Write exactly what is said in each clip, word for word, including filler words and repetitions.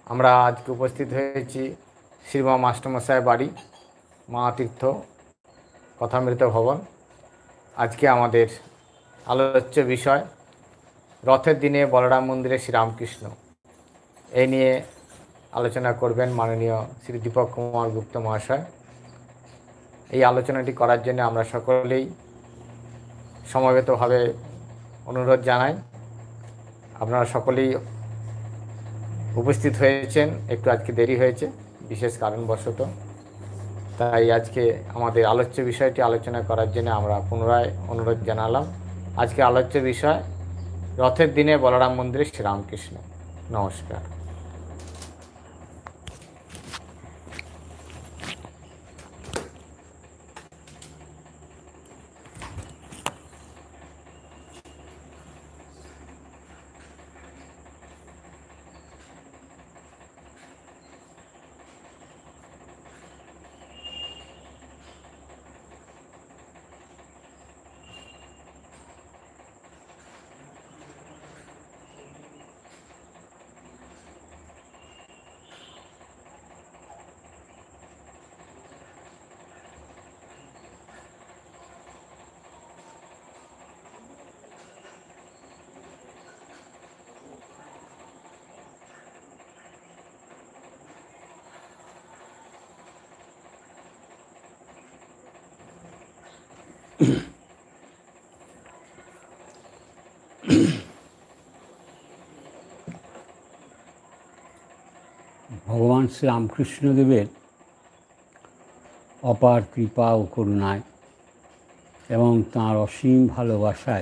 আমরা আজকে উপস্থিত হয়েছি শ্রীমা মাস্টারমশাই বাড়ি মহাতীর্থ কথামৃত ভবন। আজকে আমাদের আলোচ্য বিষয় রথের দিনে বলরাম মন্দিরে শ্রীরামকৃষ্ণ, এই নিয়ে আলোচনা করবেন মাননীয় শ্রী দীপক কুমার গুপ্ত মহাশয়। এই আলোচনাটি করার জন্য আমরা সকলেই সমবেতভাবে অনুরোধ জানাই। আপনারা সকলেই উপস্থিত হয়েছেন, একটু আজকে দেরি হয়েছে বিশেষ কারণবশত, তাই আজকে আমাদের আলোচ্য বিষয়টি আলোচনা করার জন্য আমরা পুনরায় অনুরোধ জানালাম। আজকে আলোচ্য বিষয় রথের দিনে বলরাম মন্দিরে শ্রীরামকৃষ্ণ। নমস্কার। ভগবান শ্রীরামকৃষ্ণদেবের অপার কৃপা ও করুণায় এবং তাঁর অসীম ভালোবাসায়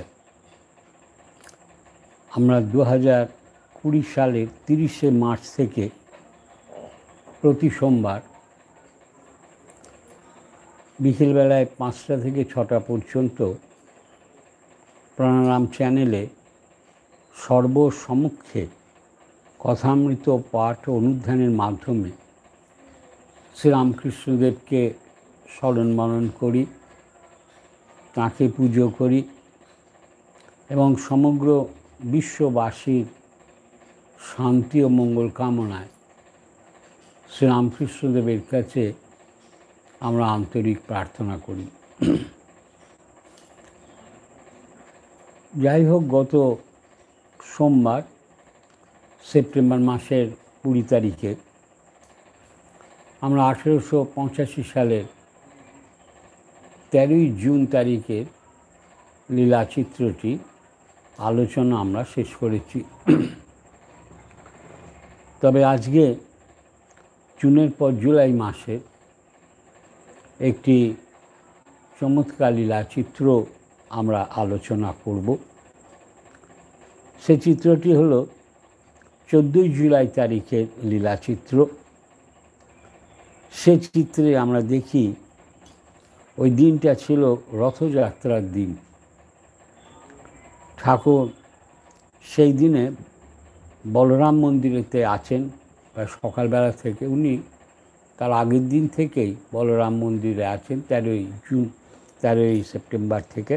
আমরা দু হাজার কুড়ি সালের তিরিশে মার্চ থেকে প্রতি সোমবার বিকেলবেলায় পাঁচটা থেকে ছটা পর্যন্ত প্রাণারাম চ্যানেলে সর্বসমক্ষে কথামৃত পাঠ ও অনুধ্যানের মাধ্যমে শ্রীরামকৃষ্ণদেবকে স্মরণ মনন করি, তাঁকে পুজো করি এবং সমগ্র বিশ্ববাসীর শান্তি ও মঙ্গল কামনায় শ্রীরামকৃষ্ণদেবের কাছে আমরা আন্তরিক প্রার্থনা করি। যাই হোক, গত সোমবার সেপ্টেম্বর মাসের কুড়ি তারিখে আমরা আঠেরোশো পঁচাশি সালের তেরোই জুন তারিখের লীলাচিত্রটি আলোচনা আমরা শেষ করেছি। তবে আজকে জুনের পর জুলাই মাসে একটি চমৎকার লীলাচিত্র আমরা আলোচনা করব। সে চিত্রটি হলো চোদ্দোই জুলাই তারিখের লীলাচিত্র। সে চিত্রে আমরা দেখি ওই দিনটা ছিল রথযাত্রার দিন। ঠাকুর সেই দিনে বলরাম মন্দিরেতে আছেন সকালবেলা থেকে। উনি তার আগের দিন থেকেই বলরাম মন্দিরে আছেন, তেরোই জুন তেরোই সেপ্টেম্বর থেকে।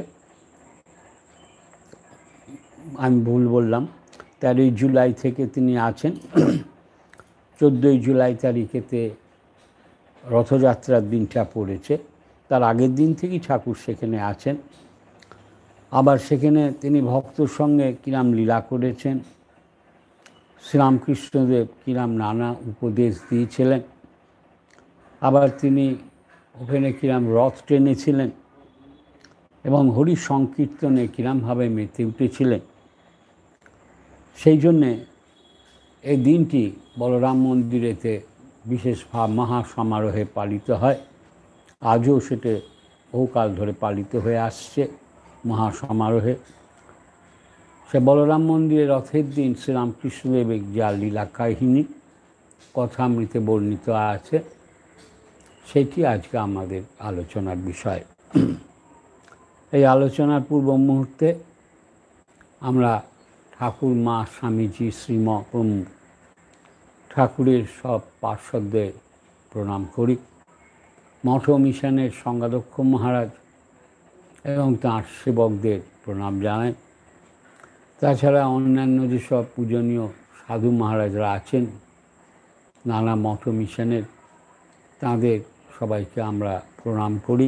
আমি ভুল বললাম, তেরোই জুলাই থেকে তিনি আছেন। চোদ্দোই জুলাই তারিখেতে রথযাত্রার দিনটা পড়েছে, তার আগের দিন থেকেই ঠাকুর সেখানে আছেন। আবার সেখানে তিনি ভক্তর সঙ্গে কিরাম লীলা করেছেন, শ্রীরামকৃষ্ণদেব কিরাম নানা উপদেশ দিয়েছিলেন। আবার তিনি ওখানে কিরাম রথ টেনেছিলেন এবং হরি সংকীর্তনে কিরামভাবে মেতে উঠেছিলেন। সেই জন্যে এই দিনটি বলরাম মন্দিরেতে বিশেষ মহাসমারোহে পালিত হয়। আজও সেটা বহুকাল ধরে পালিত হয়ে আসছে মহাসমারোহে। সে বলরাম মন্দিরে রথের দিন শ্রীরামকৃষ্ণদেবের যা লীলা কাহিনী কথামৃতে বর্ণিত আছে, সেটি আজকে আমাদের আলোচনার বিষয়। এই আলোচনার পূর্ব মুহূর্তে আমরা ঠাকুর, মা, স্বামীজি, শ্রীম প্রমুখ ঠাকুরের সব পার্শ্বদের প্রণাম করি। মঠ মিশনের সংঘাধ্যক্ষ মহারাজ এবং তাঁর সেবকদের প্রণাম জানাই। তাছাড়া অন্যান্য যেসব পূজনীয় সাধু মহারাজরা আছেন নানা মঠ মিশনের তাঁদের সবাইকে আমরা প্রণাম করি।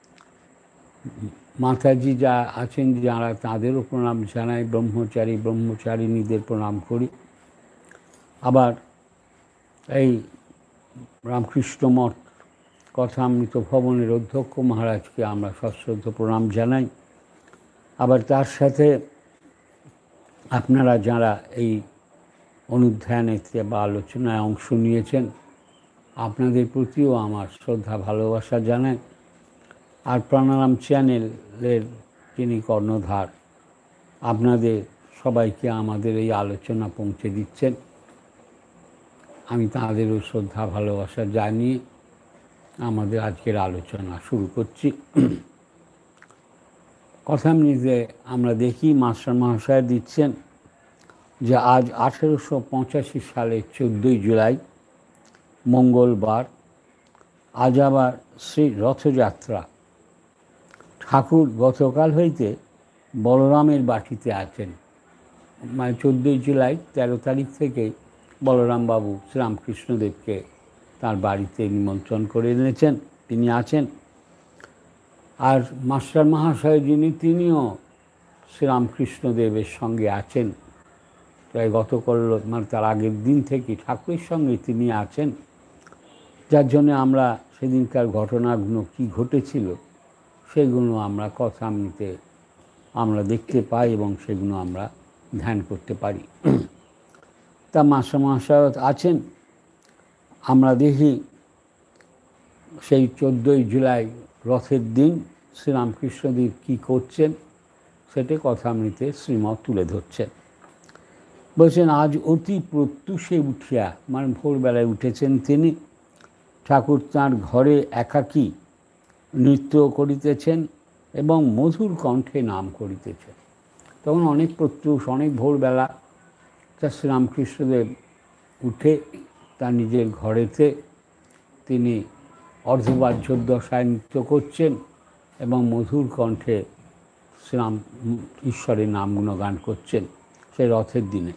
মাতাজি যা আছেন যারা তাঁদেরও প্রণাম জানাই, ব্রহ্মচারী ব্রহ্মচারিণীদের প্রণাম করি। আবার এই রামকৃষ্ণ মঠ কথামৃত ভবনের অধ্যক্ষ মহারাজকে আমরা সশ্রদ্ধ প্রণাম জানাই। আবার তার সাথে আপনারা যারা এই অনুধ্যানেতে বা আলোচনায় অংশ নিয়েছেন, আপনাদের প্রতিও আমার শ্রদ্ধা ভালোবাসা জানাই। আর প্রাণারাম চ্যানেলের যিনি কর্ণধার, আপনাদের সবাইকে আমাদের এই আলোচনা পৌঁছে দিচ্ছেন, আমি তাঁদেরও শ্রদ্ধা ভালোবাসা জানিয়ে আমাদের আজকের আলোচনা শুরু করছি। কথামৃতে আমরা দেখি মাস্টার মহাশয় দিচ্ছেন যে আজ আঠেরোশো পঁচাশি সালের চোদ্দোই জুলাই মঙ্গলবার, আজ আবার শ্রী রথযাত্রা। ঠাকুর গতকাল হইতে বলরামের বাটিতে আছেন। মানে চোদ্দোই জুলাই তেরো তারিখ থেকে বলরামবাবু শ্রীরামকৃষ্ণদেবকে তার বাড়িতে নিমন্ত্রণ করে এনেছেন, তিনি আছেন। আর মাস্টার মহাশয় যিনি, তিনিও শ্রীরামকৃষ্ণদেবের সঙ্গে আছেন। তাই গতকাল মানে তার আগের দিন থেকে ঠাকুরের সঙ্গে তিনি আছেন, যার জন্য আমরা সেদিনকার ঘটনাগুলো কি ঘটেছিল সেগুলো আমরা কথামৃতে আমরা দেখতে পাই এবং সেগুলো আমরা ধ্যান করতে পারি। তা মাস্টার মহাশয় আছেন। আমরা দেখি সেই চোদ্দোই জুলাই রথের দিন শ্রীরামকৃষ্ণদেব কী করছেন সেটা কথামৃতে শ্রীমৎ তুলে ধরছেন। বলছেন, আজ অতি প্রত্যুষে উঠিয়া, মানে ভোরবেলায় উঠেছেন তিনি। ঠাকুর তাঁর ঘরে একাকী নৃত্য করিতেছেন এবং মধুর কণ্ঠে নাম করিতেছেন। তখন অনেক প্রত্যুষ, অনেক ভোরবেলা তা শ্রীরামকৃষ্ণদেব উঠে তার নিজের ঘরেতে তিনি অর্ধবাহ্যদশায় নৃত্য করছেন এবং মধুর কণ্ঠে শ্রীরাম ঈশ্বরের নাম গুণগান করছেন সেই রথের দিনে।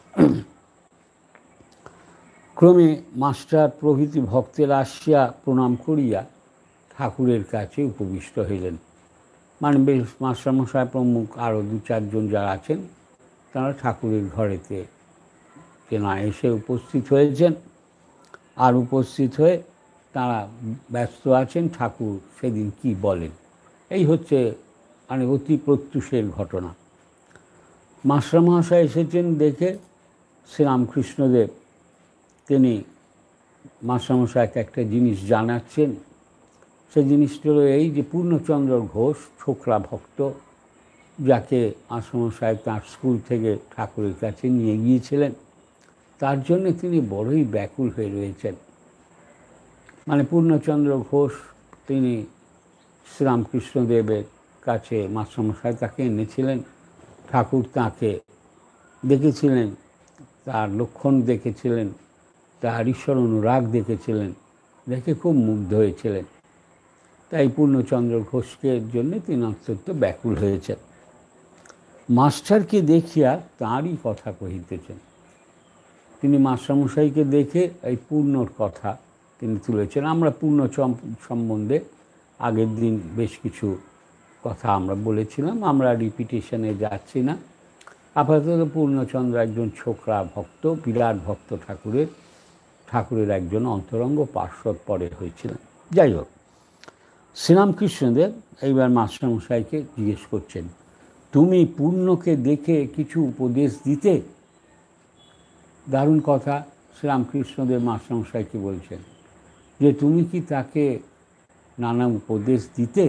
ক্রমে মাস্টার প্রভৃতি ভক্তেরা আসিয়া প্রণাম করিয়া ঠাকুরের কাছে উপবিষ্ট হইলেন। মানে বেশ মাস্টারমশাই প্রমুখ আরও দু চারজন যারা আছেন তারা ঠাকুরের ঘরেতে কেনা এসে উপস্থিত হয়েছেন। আর উপস্থিত হয়ে তারা ব্যস্ত আছেন ঠাকুর সেদিন কি বলেন। এই হচ্ছে মানে অতি প্রত্যুষের ঘটনা। মাস্টার মহাশয় এসেছেন দেখে শ্রীরামকৃষ্ণদেব তিনি মাস্টারমশাইকে একটা জিনিস জানাচ্ছেন। সেই জিনিসটা হলো এই যে পূর্ণচন্দ্র ঘোষ ছোকরা ভক্ত, যাকে মাস্টারমশাই তাঁর স্কুল থেকে ঠাকুরের কাছে নিয়ে গিয়েছিলেন, তার জন্য তিনি বড়ই ব্যাকুল হয়ে রয়েছেন। মানে পূর্ণচন্দ্র ঘোষ তিনি শ্রীরামকৃষ্ণদেবের কাছে মাস্টারমশাই তাকে এনেছিলেন। ঠাকুর তাকে দেখেছিলেন, তার লক্ষণ দেখেছিলেন, তার ঈশ্বর অনুরাগ দেখেছিলেন, দেখে খুব মুগ্ধ হয়েছিলেন। তাই পূর্ণচন্দ্র ঘোষকে জন্য তিনি অত্যন্ত ব্যাকুল হয়েছেন। মাস্টারকে দেখিয়া তাঁরই কথা কহিতেছেন। তিনি মাস্টারমশাইকে দেখে এই পূর্ণর কথা তিনি তুলেছেন। আমরা পূর্ণ সম্বন্ধে আগের দিন বেশ কিছু কথা আমরা বলেছিলাম, আমরা রিপিটেশনে যাচ্ছি না। আপাতত পূর্ণচন্দ্র একজন ছোকরা ভক্ত, বিরাট ভক্ত ঠাকুরের, ঠাকুরের একজন অন্তরঙ্গ পার্শ্বদ পরে হয়েছিলেন। যাই হোক, শ্রীরামকৃষ্ণদেব এইবার মাস্টারমশাইকে জিজ্ঞেস করছেন, তুমি পূর্ণকে দেখে কিছু উপদেশ দিতে? দারুণ কথা। শ্রীরামকৃষ্ণদেব মাস্টারমশাইকে বলছেন যে তুমি কি তাকে নানা উপদেশ দিতে?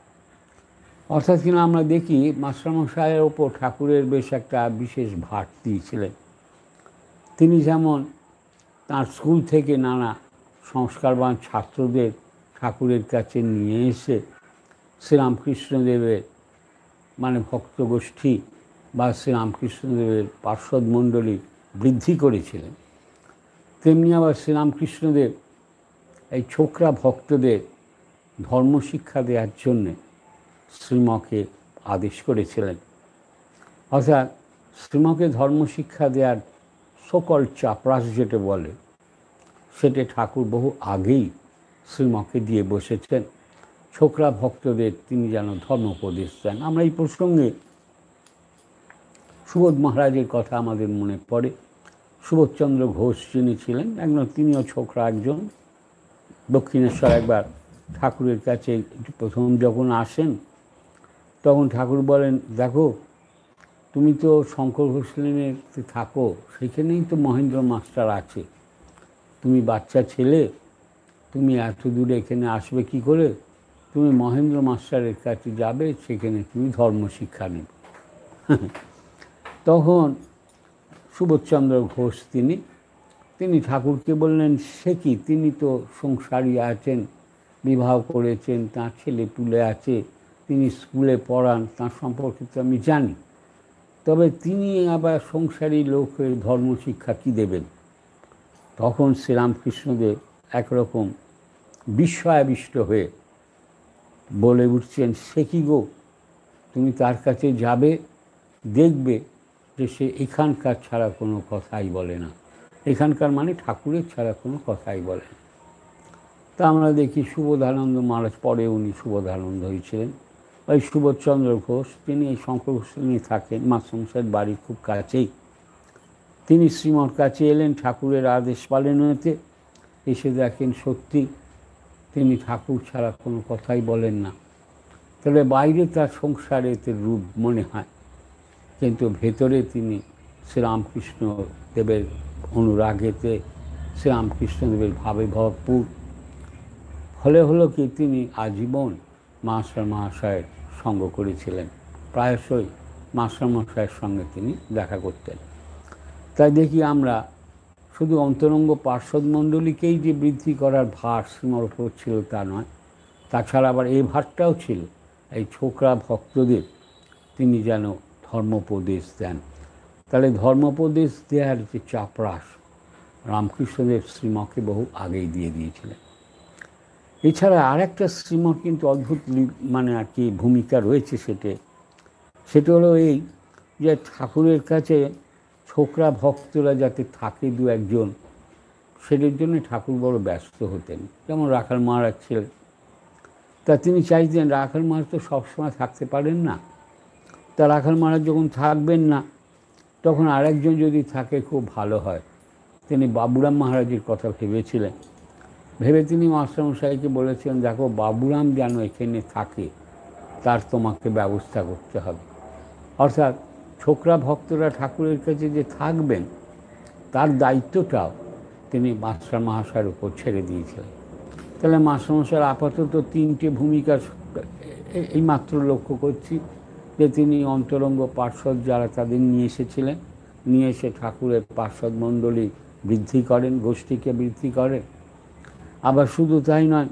অর্থাৎ কিনা আমরা দেখি মাস্টারমশাইয়ের ওপর ঠাকুরের বেশ একটা বিশেষ ভার দিয়েছিলেন। তিনি যেমন তার স্কুল থেকে নানা সংস্কারবান ছাত্রদের ঠাকুরের কাছে নিয়ে এসে শ্রীরামকৃষ্ণদেবের মানে ভক্তগোষ্ঠী বা শ্রীরামকৃষ্ণদেবের পার্শ্বদ মণ্ডলী বৃদ্ধি করেছিলেন, তেমনি আবার শ্রীরামকৃষ্ণদেব এই ছোকরা ভক্তদের ধর্মশিক্ষা দেওয়ার জন্যে শ্রীমকে আদেশ করেছিলেন। অর্থাৎ শ্রীমকে ধর্মশিক্ষা দেওয়ার সকল চাপরাস যেটা বলে, সেটা ঠাকুর বহু আগেই শ্রীমকে দিয়ে বসেছেন। ছোকরা ভক্তদের তিনি যেন ধর্মোপদেশ দেন। আমরা এই প্রসঙ্গে সুবোধ মহারাজের কথা আমাদের মনে পড়ে। সুবোধচন্দ্র ঘোষ যিনি ছিলেন, একজন তিনিও ছোকরা একজন। দক্ষিণেশ্বর একবার ঠাকুরের কাছে প্রথম যখন আসেন, তখন ঠাকুর বলেন, দেখো তুমি তো শঙ্কর ঘোষ লেনে থাকো, সেখানেই তো মহেন্দ্র মাস্টার আছে, তুমি বাচ্চা ছেলে, তুমি এত দূরে এখানে আসবে কি করে? তুমি মহেন্দ্র মাস্টারের কাছে যাবে, সেখানে তুমি ধর্মশিক্ষা নেবে। তখন সুবোধচন্দ্র ঘোষ তিনি তিনি ঠাকুরকে বললেন, সে কি, তিনি তো সংসারী আছেন, বিবাহ করেছেন, তাঁর ছেলে পুলে আছে, তিনি স্কুলে পড়ান, তাঁর সম্পর্কে তো আমি জানি, তবে তিনি আবার সংসারী লোকের ধর্মশিক্ষা কী দেবেন? তখন শ্রীরামকৃষ্ণদেব একরকম বিস্ময়াবিষ্ট হয়ে বলে উঠছেন, সে কি গো, তুমি তার কাছে যাবে, দেখবে যে সে এখানকার ছাড়া কোনো কথাই বলে না। এখানকার মানে ঠাকুরের ছাড়া কোনো কথাই বলে না। তা আমরা দেখি সুবোধানন্দ মহারাজ, পরে উনি সুবোধানন্দ হয়েছিলেন, ওই সুবোধচন্দ্র ঘোষ, তিনি এই শঙ্কর ঘোষ নিয়ে থাকেন, মাস্টারমশাইয়ের বাড়ির খুব কাছেই। তিনি শ্রীমর কাছে এলেন ঠাকুরের আদেশ পালনেতে। এসে দেখেন সত্যি তিনি ঠাকুর ছাড়া কোনো কথাই বলেন না। তবে বাইরে তার সংসারেতে রূপ মনে হয়, কিন্তু ভেতরে তিনি শ্রীরামকৃষ্ণ দেবের অনুরাগেতে, শ্রীরামকৃষ্ণদেবের ভাবে ভরপুর। ফলে হলো কি, তিনি আজীবন মাস্টার মহাশয়ের সঙ্গ করেছিলেন, প্রায়শই মাস্টার মহাশয়ের সঙ্গে তিনি দেখা করতেন। তাই দেখি আমরা শুধু অন্তরঙ্গ পার্ষদ মণ্ডলীকেই যে বৃদ্ধি করার ভার শ্রীমর উপর ছিল তা নয়, তাছাড়া আবার এই ভারটাও ছিল এই ছোকরা ভক্তদের তিনি যেন ধর্মোপদেশ দেন। তাহলে ধর্মোপদেশ দেওয়ার যে চাপরাশ রামকৃষ্ণদেব শ্রীমকে বহু আগেই দিয়ে দিয়েছিলেন। এছাড়া আর একটা শ্রীমর কিন্তু অদ্ভুত মানে আর কি ভূমিকা রয়েছে, সেটা সেটা হলো এই যে ঠাকুরের কাছে ছোকরা ভক্তরা যাতে থাকে দু একজন, সেটার জন্য ঠাকুর বড় ব্যস্ত হতেন। যেমন রাখাল মহারাজ ছিলেন, তা তিনি চাইতেন রাখাল মহারাজ তো সবসময় থাকতে পারেন না, তা রাখাল মহারাজ যখন থাকবেন না, তখন আরেকজন যদি থাকে খুব ভালো হয়। তিনি বাবুরাম মহারাজের কথা ভেবেছিলেন। ভেবে তিনি মাস্টারমশাইকে বলেছিলেন, দেখো বাবুরাম যেন এখানে থাকে, তার তোমাকে ব্যবস্থা করতে হবে। অর্থাৎ ছোকরা ভক্তরা ঠাকুরের কাছে যে থাকবেন, তার দায়িত্বটাও তিনি মাস্টার মহাশয়ের উপর ছেড়ে দিয়েছিলেন। তাহলে মাস্টারমশাইয়ের আপাতত তিনটে ভূমিকা এইমাত্র লক্ষ্য করছি, যে তিনি অন্তরঙ্গ পার্ষদ যারা তাদের নিয়ে এসেছিলেন, নিয়ে এসে ঠাকুরের পার্ষদ মণ্ডলী বৃদ্ধি করেন, গোষ্ঠীকে বৃদ্ধি করেন। আবার শুধু তাই নয়,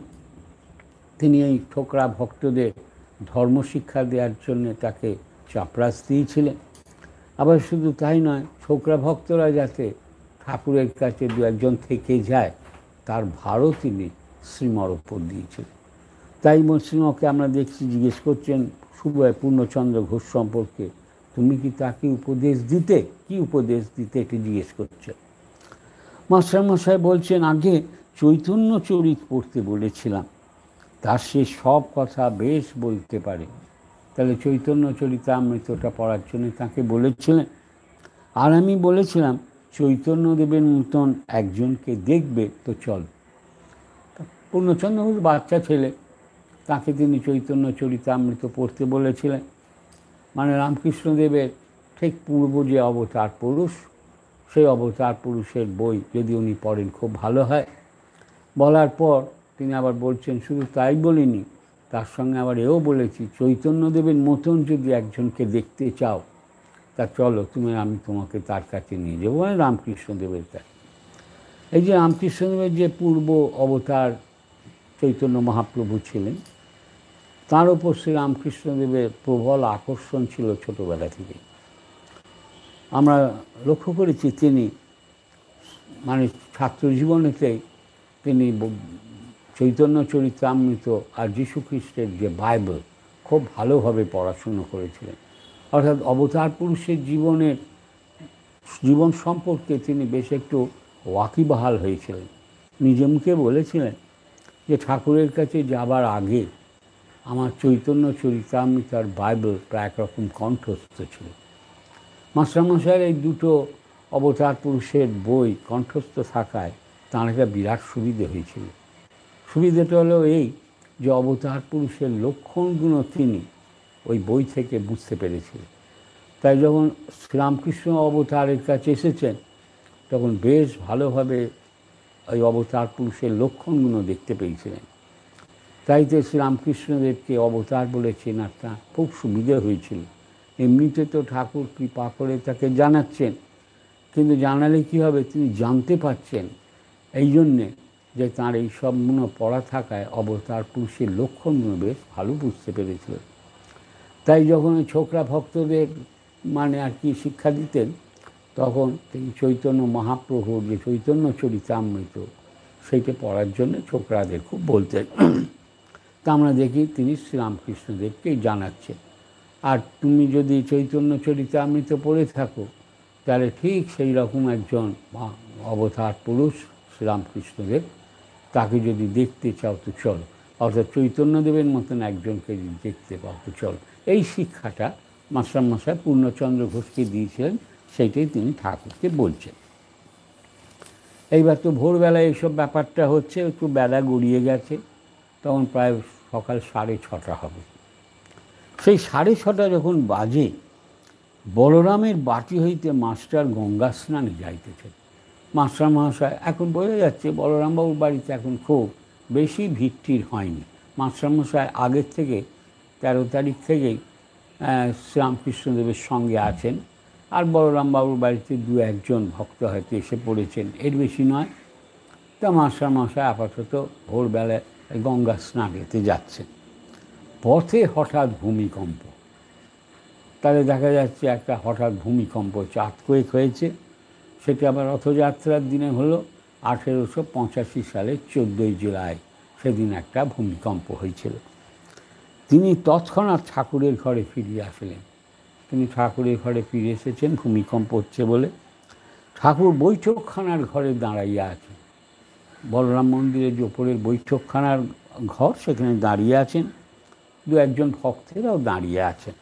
তিনি এই ছোকরা ভক্তদের ধর্মশিক্ষা দেওয়ার জন্য তাকে চাপরাশ দিয়েছিলেন। আবার শুধু তাই নয়, ছোকরা ভক্তরা যাতে ঠাকুরের কাছে দু একজন থেকে যায়, তার ভারও তিনি শ্রীমর উপর দিয়েছিলেন। তাই শ্রীমকে আমরা দেখছি জিজ্ঞেস করছেন সুবয় পূর্ণচন্দ্র ঘোষ সম্পর্কে, তুমি কি তাকে উপদেশ দিতে? কি উপদেশ দিতে এটি জিজ্ঞেস করছেন। মাস্টারমশাই বলছেন, আগে চৈতন্য চরিত পড়তে বলেছিলাম, তার সে সব কথা বেশ বলতে পারে। তাহলে চৈতন্য চরিতামৃতটা পড়ার জন্য তাকে বলেছিলেন। আর আমি বলেছিলাম চৈতন্যদেবের মতন একজনকে দেখবে তো চল। পূর্ণচন্দ্র ঘোষ বাচ্চা ছেলে, তাকে তিনি চৈতন্য চরিতামৃত পড়তে বলেছিলেন। মানে রামকৃষ্ণদেবের ঠিক পূর্ব যে অবতার পুরুষ, সেই অবতার পুরুষের বই যদি উনি পড়েন খুব ভালো হয়। বলার পর তিনি আবার বলছেন, শুধু তাই বলিনি, তার সঙ্গে আবার এও বলেছি, চৈতন্যদেবের মতন যদি একজনকে দেখতে চাও, তা চলো তুমি, আমি তোমাকে তার কাছে নিয়ে যাবো, মানে রামকৃষ্ণদেবের কাছে। এই যে রামকৃষ্ণদেবের যে পূর্ব অবতার চৈতন্য মহাপ্রভু ছিলেন, তার ওপর শ্রী রামকৃষ্ণদেবের প্রবল আকর্ষণ ছিল ছোটোবেলা থেকে। আমরা লক্ষ্য করেছি তিনি মানে ছাত্র জীবনেতেই তিনি চৈতন্য চরিতামৃত আর যীশু খ্রিস্টের যে বাইবেল খুব ভালোভাবে পড়াশুনো করেছিলেন। অর্থাৎ অবতার পুরুষের জীবনের জীবন সম্পর্কে তিনি বেশ একটু ওয়াকিবহাল হয়েছিলেন। নিজে মুখে বলেছিলেন যে ঠাকুরের কাছে যাবার আগে আমার চৈতন্য চরিতামৃত আর বাইবেল প্রায় একরকম কণ্ঠস্থ ছিল। মাস্টারমশাইয়ের এই দুটো অবতার পুরুষের বই কণ্ঠস্থ থাকায় তাঁর একটা বিরাট সুবিধে হয়েছিল। সুবিধাটা হলো এই যে অবতার পুরুষের লক্ষণগুলো তিনি ওই বই থেকে বুঝতে পেরেছিলেন। তাই যখন শ্রীরামকৃষ্ণ অবতারের কাছে এসেছেন তখন বেশ ভালোভাবে ওই অবতার পুরুষের লক্ষণগুলো দেখতে পেয়েছিলেন। তাই তো শ্রীরামকৃষ্ণদেবকে অবতার বলে চেনাটা খুব সুবিধে হয়েছিল। এমনিতে তো ঠাকুর কৃপা করে তাকে জানাচ্ছেন, কিন্তু জানালে কী হবে, তিনি জানতে পারছেন এই জন্যে যে তাঁর এই সবগুলো পড়া থাকায় অবতার পুরুষের লক্ষণগুলো বেশ ভালো বুঝতে পেরেছিল। তাই যখন ওই ছোকরা ভক্তদের মানে আর কি শিক্ষা দিতেন, তখন তিনি চৈতন্য মহাপ্রভুর যে চৈতন্য চরিতামৃত সেইটা পড়ার জন্য ছোকরাদের খুব বলতেন। তা আমরা দেখি তিনি শ্রীরামকৃষ্ণদেবকেই জানাচ্ছেন। আর তুমি যদি চৈতন্য চরিতামৃত পড়ে থাকো তাহলে ঠিক সেই রকম একজন অবতার পুরুষ শ্রীরামকৃষ্ণদেব, তাকে যদি দেখতে চাও তো চলো, অর্থাৎ চৈতন্যদেবের মতন একজনকে যদি দেখতে পাও তো চলো। এই শিক্ষাটা মাস্টারমশাই পূর্ণচন্দ্র ঘোষকে দিয়েছিলেন, সেইটাই তিনি ঠাকুরকে বলছেন। এইবার তো ভোরবেলায় এইসব ব্যাপারটা হচ্ছে, একটু বেলা গড়িয়ে গেছে, তখন প্রায় সকাল সাড়ে ছটা হবে। সেই সাড়ে ছটা যখন বাজে, বলরামের বাটি হইতে মাস্টার গঙ্গা স্নানে যাইতেছেন। মাস্টার মহাশয় এখন বোঝা যাচ্ছে বলরামবাবুর বাড়িতে এখন খুব বেশি ভিড় হয়নি। মাস্টারমশাই আগের থেকে তেরো তারিখ থেকেই শ্রীরামকৃষ্ণদেবের সঙ্গে আছেন, আর বলরামবাবুর বাড়িতে দু একজন ভক্ত হয়তো এসে পড়েছেন, এর বেশি নয়। তা মাস্টারমশাই আপাতত ভোরবেলায় গঙ্গা স্নানেতে যাচ্ছেন। পথে হঠাৎ ভূমিকম্প, তাহলে দেখা যাচ্ছে একটা হঠাৎ ভূমিকম্প চাঁদকোয়েক হয়েছে। সেটা আবার রথযাত্রার দিনে হলো আঠেরোশো পঁচাশি সালের চোদ্দোই জুলাই, সেদিন একটা ভূমিকম্প হয়েছিল। তিনি তৎক্ষণাৎ ঠাকুরের ঘরে ফিরে আসলেন। তিনি ঠাকুরের ঘরে ফিরে এসেছেন ভূমিকম্প হচ্ছে বলে। ঠাকুর বৈঠকখানার ঘরে দাঁড়াইয়া আছেন, বলরাম মন্দিরের যে ওপরের বৈঠকখানার ঘর, সেখানে দাঁড়িয়ে আছেন। দু একজন ভক্তেরাও দাঁড়িয়ে আছেন।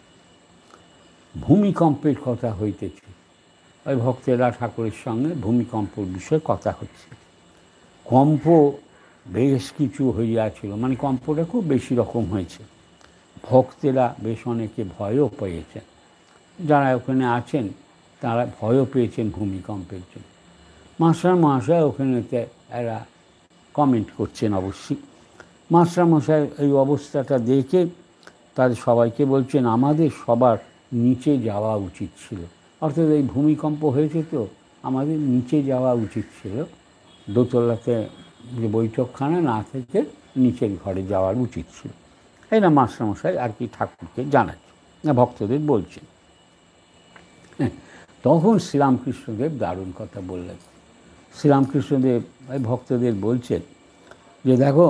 ভূমিকম্পের কথা হইতেছে, ওই ভক্তেরা ঠাকুরের সঙ্গে ভূমিকম্পের বিষয়ে কথা হচ্ছে। কম্প বেশ কিছু হইয়াছিল, মানে কম্পটা খুব বেশি রকম হয়েছে। ভক্তেরা বেশ অনেকে ভয়ও পেয়েছেন, যারা ওখানে আছেন তারা ভয়ও পেয়েছেন ভূমিকম্পের জন্য। মাস্টার মহাশয় ওখানেতে এরা কমেন্ট করছেন অবশ্যই। মাস্টার মশাই এই অবস্থাটা দেখে তাদের সবাইকে বলছেন আমাদের সবার নিচে যাওয়া উচিত ছিল, অর্থাৎ এই ভূমিকম্প হয়েছে তো আমাদের নিচে যাওয়া উচিত ছিল, দোতলাতে যে বৈঠকখানা না থেকে নিচের ঘরে যাওয়ার উচিত ছিল। এই না মাস্টারমশাই আর কি ঠাকুরকে জানাচ্ছে, না ভক্তদের বলছেন। হ্যাঁ, তখন শ্রীরামকৃষ্ণদেব দারুণ কথা বললেন। শ্রীরামকৃষ্ণদেব এই ভক্তদের বলছেন যে দেখো,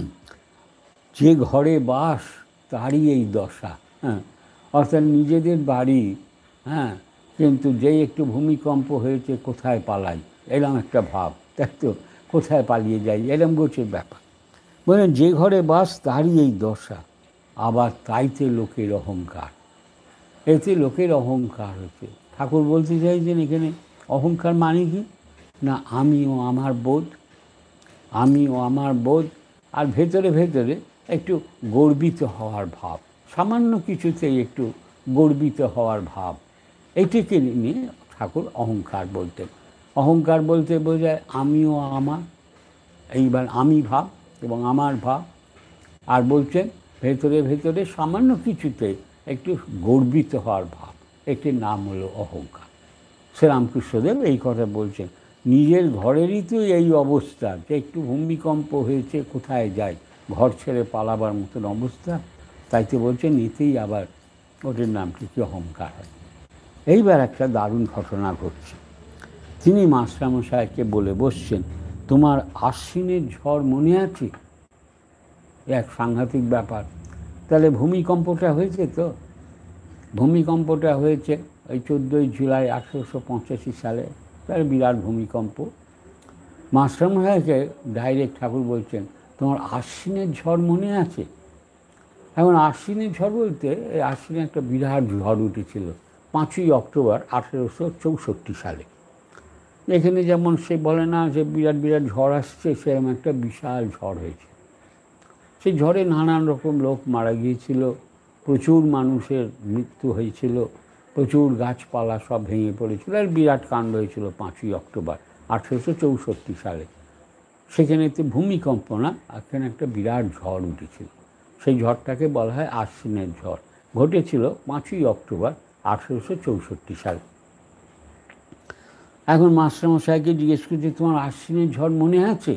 যে ঘরে বাস তারই এই দশা। হ্যাঁ, অর্থাৎ নিজেদের বাড়ি, হ্যাঁ, কিন্তু যেই একটু ভূমিকম্প হয়েছে কোথায় পালাই, এরম একটা ভাব, তাই তো কোথায় পালিয়ে যাই, এরম গোছের ব্যাপার। বলেন যে ঘরে বাস তারই এই দশা, আবার তাইতে লোকের অহংকার। এতে লোকের অহংকার হচ্ছে। ঠাকুর বলতে চাইছেন এখানে অহংকার মানে কি না, আমি ও আমার বোধ, আমি ও আমার বোধ, আর ভেতরে ভেতরে একটু গর্বিত হওয়ার ভাব, সামান্য কিছুতেই একটু গর্বিত হওয়ার ভাব, এইটিকে নিয়ে ঠাকুর অহংকার বলতেন। অহংকার বলতে বোঝায় আমি ও আমার, এইবার আমি ভাব এবং আমার ভাব, আর বলছেন ভেতরে ভেতরে সামান্য কিছুতে একটু গর্বিত হওয়ার ভাব, একটির নাম হলো অহংকার। শ্রীরামকৃষ্ণদেব এই কথা বলছেন, নিজের ঘরেরই তো এই অবস্থা, যে একটু ভূমিকম্প হয়েছে কোথায় যায়, ঘর ছেড়ে পালাবার মতন অবস্থা, তাইতে বলছেন এতেই আবার ওটির নাম কি অহংকার হয়। এইবার একটা দারুণ ঘটনা ঘটছে। তিনি মাস্টারমশাইকে বলে বসছেন, তোমার আশ্বিনের ঝড় মনে আছে? এক সাংঘাতিক ব্যাপার। তাহলে ভূমিকম্পটা হয়েছে তো, ভূমিকম্পটা হয়েছে ওই চোদ্দোই জুলাই আঠেরোশো পঁচাশি সালে, তার বিরাট ভূমিকম্প। মাস্টারমশাইকে ডাইরেক্ট ঠাকুর বলছেন, তোমার আশ্বিনের ঝড় মনে আছে? এখন আশ্বিনের ঝড় বলতে এই আশ্বিনে একটা বিরাট ঝড় উঠেছিল পাঁচই অক্টোবর আঠেরোশো চৌষট্টি সালে। এখানে যেমন সে বলে না যে বিরাট বিরাট ঝড় আসছে, সেরকম একটা বিশাল ঝড় হয়েছে। সেই ঝড়ে নানান রকম লোক মারা গিয়েছিল, প্রচুর মানুষের মৃত্যু হয়েছিল, প্রচুর গাছপালা সব ভেঙে পড়েছিল, আর বিরাট কাণ্ড হয়েছিল পাঁচই অক্টোবর আঠেরোশো চৌষট্টি সালে। সেখানেতে ভূমিকম্প না, এখানে একটা বিরাট ঝড় উঠেছিল। সেই ঝড়টাকে বলা হয় আশ্বিনের ঝড়। ঘটেছিল পাঁচই অক্টোবর আঠেরোশো চৌষট্টি সালে। এখন মাস্টারমশাইকে জিজ্ঞেস করছি, তোমার আশ্বিনের ঝড় মনে আছে?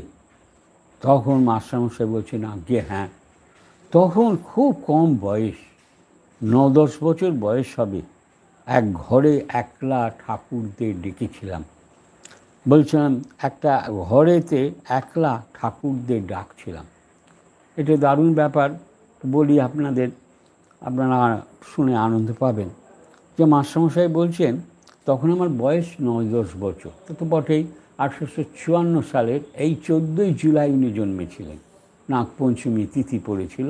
তখন মাস্টারমশাই বলছেন, আজ্ঞে হ্যাঁ। তখন খুব কম বয়স, ন দশ বছর বয়স হবে, এক ঘরে একলা ঠাকুরদের ডেকেছিলাম। বলছিলাম একটা ঘরেতে একলা ঠাকুরদের ডাকছিলাম। এটা দারুণ ব্যাপার, বলি আপনাদের, আপনারা শুনে আনন্দ পাবেন। যে মাস্টারমশাই বলছেন, তখন আমার বয়স নয় দশ বছর, তো তো বটেই। আঠেরোশো চুয়ান্ন সালের এই চোদ্দোই জুলাই উনি জন্মেছিলেন। নাগপঞ্চমী তিথি পড়েছিল,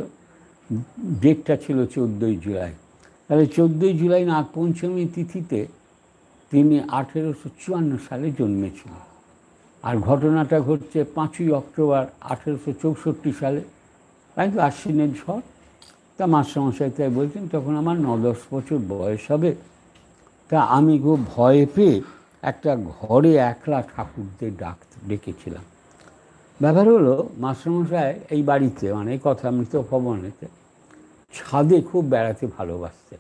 ডেটটা ছিল চোদ্দোই জুলাই। তাহলে চোদ্দোই জুলাই নাগপঞ্চমী তিথিতে তিনি আঠেরোশো চুয়ান্ন সালে জন্মেছিলেন। আর ঘটনাটা ঘটছে পাঁচই অক্টোবর আঠেরোশো চৌষট্টি সালে, তাই তো আশ্বিনের ঝড়। তা মাস্টারমশাই তাই বলছেন, তখন আমার ন দশ বছর বয়স হবে। তা আমি খুব ভয়ে পেয়ে একটা ঘরে একলা ঠাকুরদের ডাক ডেকেছিলাম। ব্যাপার হলো, মাস্টারমশাই এই বাড়িতে, মানে এই কথামৃত ভবনেতে ছাদে খুব বেড়াতে ভালোবাসতেন।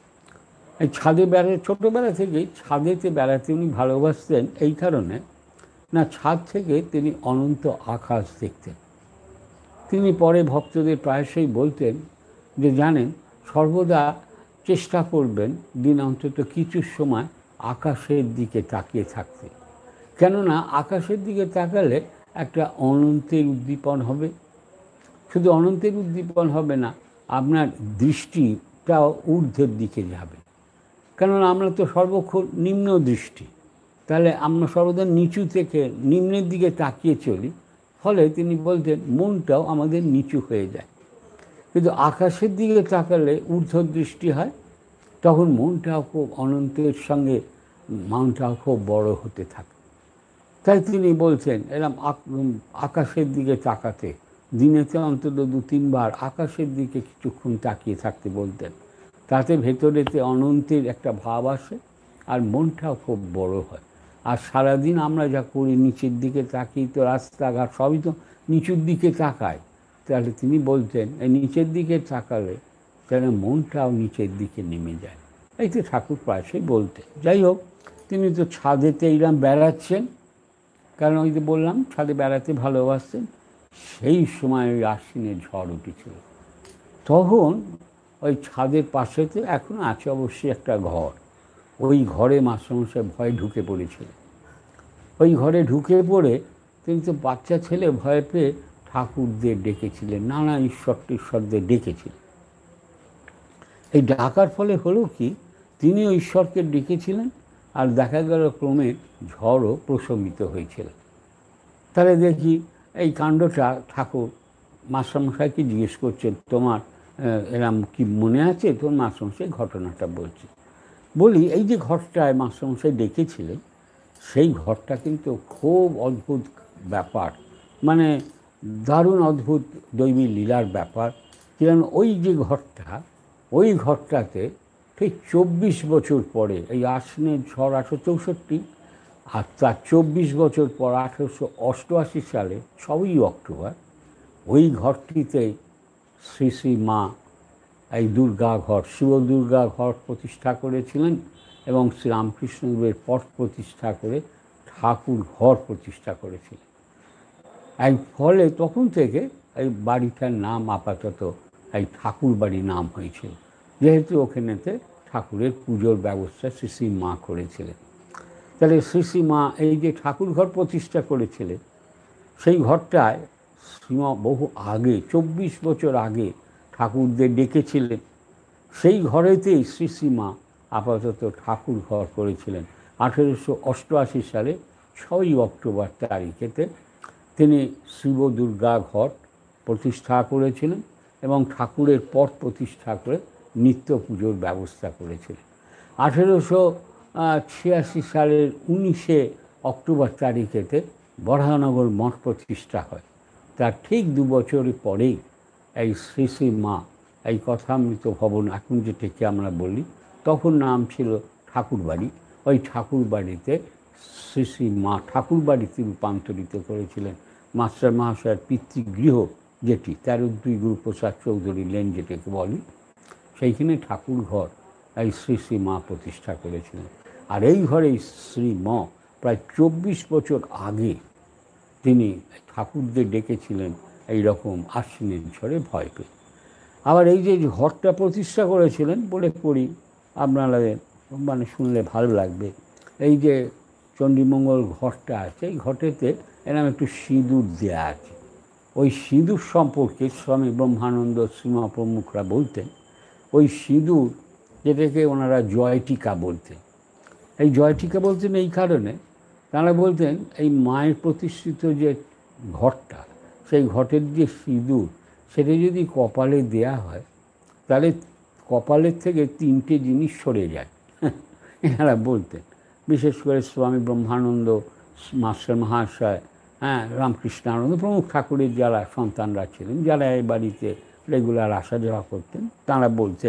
এই ছাদে বেড়াতে ছোটোবেলা থেকেই ছাদেতে বেড়াতে উনি ভালোবাসতেন এই কারণে না, ছাদ থেকে তিনি অনন্ত আকাশ দেখতেন। তিনি পরে ভক্তদের প্রায়শই বলতেন যে জানেন, সর্বদা চেষ্টা করবেন দিন অন্তত কিছু সময় আকাশের দিকে তাকিয়ে থাকতে। কেননা আকাশের দিকে তাকালে একটা অনন্তের উদ্দীপন হবে। শুধু অনন্তের উদ্দীপন হবে না, আপনার দৃষ্টিটাও ঊর্ধ্বের দিকে যাবে। কেননা আমরা তো সর্বক্ষণ নিম্ন দৃষ্টি, তাহলে আমরা সর্বদা নিচু থেকে নিম্নের দিকে তাকিয়ে চলি, ফলে তিনি বলতেন মনটাও আমাদের নিচু হয়ে যায়। কিন্তু আকাশের দিকে তাকালে ঊর্ধ্ব দৃষ্টি হয়, তখন মনটাও খুব অনন্তের সঙ্গে মনটাও খুব বড় হতে থাকে। তাই তিনি বলছেন এরম আকাশের দিকে তাকাতে, দিনেতে অন্তত দু তিনবার আকাশের দিকে কিছুক্ষণ তাকিয়ে থাকতে বলতেন। তাতে ভেতরেতে অনন্তের একটা ভাব আসে, আর মনটাও খুব বড় হয়। আর সারাদিন আমরা যা করি নিচের দিকে তাকিয়ে, তো রাস্তাঘাট সবই তো নিচুর দিকে তাকায়, তাহলে তিনি বলতেন এই নিচের দিকে তাকালে যেন মনটাও নিচের দিকে নেমে যায়। এই তো ঠাকুর প্রায়শই বলতেন। যাই হোক, তিনি তো ছাদেতে এইরকম বেড়াচ্ছেন, কারণ ওই যে বললাম ছাদে বেড়াতে ভালোবাসতেন। সেই সময় ওই আশ্বিনের ঝড় উঠেছিল। তখন ওই ছাদের পাশেতে এখন আছে অবশ্যই একটা ঘর, ওই ঘরে মাস্টারমশাই ভয়ে ঢুকে পড়েছিল। ওই ঘরে ঢুকে পড়ে তিনি তো বাচ্চা ছেলে, ভয় পেয়ে ঠাকুরদের ডেকেছিলেন, নানা ঈশ্বর টিশ্বরদের ডেকেছিলেন। এই ডাকার ফলে হলো কি, তিনিও ঈশ্বরকে ডেকেছিলেন, আর দেখা গেল ক্রমে ঝড়ও প্রশমিত হয়েছিল। তাহলে দেখি এই কাণ্ডটা ঠাকুর মাস্টারমশাইকে জিজ্ঞেস করছেন, তোমার এরম কি মনে আছে? তোমার মাস্টারমশাই ঘটনাটা বলছে। বলি, এই যে ঘরটায় মাস্টারমশাই ডেকেছিলেন, সেই ঘরটা কিন্তু খুব অদ্ভুত ব্যাপার, মানে দারুণ অদ্ভুত দৈবী লীলার ব্যাপার। কারণ ওই যে ঘরটা, ওই ঘরটাতে ঠিক চব্বিশ বছর পরে, এই আশ্বিনের ঝড় আঠেরোশো চৌষট্টি, আর তার চব্বিশ বছর পর আঠেরোশো অষ্টআশি সালে ছয়ই অক্টোবর ওই ঘরটিতে শ্রী শ্রী মা এই দুর্গা ঘর, শিব দুর্গা ঘর প্রতিষ্ঠা করেছিলেন, এবং শ্রীরামকৃষ্ণদেবের পট প্রতিষ্ঠা করে ঠাকুর ঘর প্রতিষ্ঠা করেছিলেন। এই ফলে তখন থেকে এই বাড়িটার নাম আপাতত এই ঠাকুর বাড়ি নাম হয়েছিল, যেহেতু ওখানেতে ঠাকুরের পুজোর ব্যবস্থা শ্রী শ্রী মা করেছিলেন। তাহলে শ্রী শ্রী মা এই যে ঠাকুর ঘর প্রতিষ্ঠা করেছিলেন, সেই ঘরটায় শ্রীমা বহু আগে, চব্বিশ বছর আগে ঠাকুরদের ডেকেছিলেন। সেই ঘরেতেই শ্রী শ্রী মা আপাতত ঠাকুর ঘর করেছিলেন আঠেরোশো অষ্টআশি সালে ছয়ই অক্টোবর তারিখেতে তিনি শিব দুর্গা ঘট প্রতিষ্ঠা করেছিলেন এবং ঠাকুরের পট প্রতিষ্ঠা করে নিত্য পুজোর ব্যবস্থা করেছিলেন। আঠেরোশো ছিয়াশি সালের উনিশে অক্টোবর তারিখেতে বরাহনগর মঠ প্রতিষ্ঠা হয়। তার ঠিক দু বছর পরেই এই শ্রী শ্রী মা এই কথামৃত ভবন, এখন যেটাকে আমরা বলি, তখন নাম ছিল ঠাকুরবাড়ি, ওই ঠাকুরবাড়িতে শ্রী শ্রী মা ঠাকুরবাড়িতে রূপান্তরিত করেছিলেন। মাস্টার মহাশয়ের পিতৃগৃহ যেটি তেরো দুই গুরুপ্রসাদ চৌধুরী লেন যেটাকে বলি, সেইখানে ঠাকুর ঘর এই শ্রী শ্রী মা প্রতিষ্ঠা করেছিলেন। আর এই ঘরে শ্রী মা প্রায় চব্বিশ বছর আগে তিনি ঠাকুরদের ডেকেছিলেন এই রকম আশ্বিনের ঝড়ে ভয় পেয়ে। আবার এই যে ঘরটা প্রতিষ্ঠা করেছিলেন বলে পড়ি, আপনারা মানে শুনলে ভালো লাগবে। এই যে চণ্ডীমঙ্গল ঘরটা আছে, এই ঘটেতে এরকম একটু সিঁদুর দেয়া আছে। ওই সিঁদুর সম্পর্কে স্বামী ব্রহ্মানন্দ শ্রীমা প্রমুখরা বলতেন, ওই সিঁদুর যেটাকে ওনারা জয়টিকা বলতেন। এই জয়টিকা বলতেন এই কারণে, তারা বলতেন এই মায়ের প্রতিষ্ঠিত যে ঘরটা, সেই ঘটের যে সিঁদুর, সেটা যদি কপালে দেয়া হয় তাহলে কপালের থেকে তিনটে জিনিস সরে যায়, এনারা বলতেন। বিশেষ করে স্বামী ব্রহ্মানন্দ, মাস্টার মহাশয়, হ্যাঁ, রামকৃষ্ণানন্দ প্রমুখ ঠাকুরের যারা সন্তানরা ছিলেন, যারা এই বাড়িতে রেগুলার আসা যাওয়া করতেন, তাঁরা বলতেন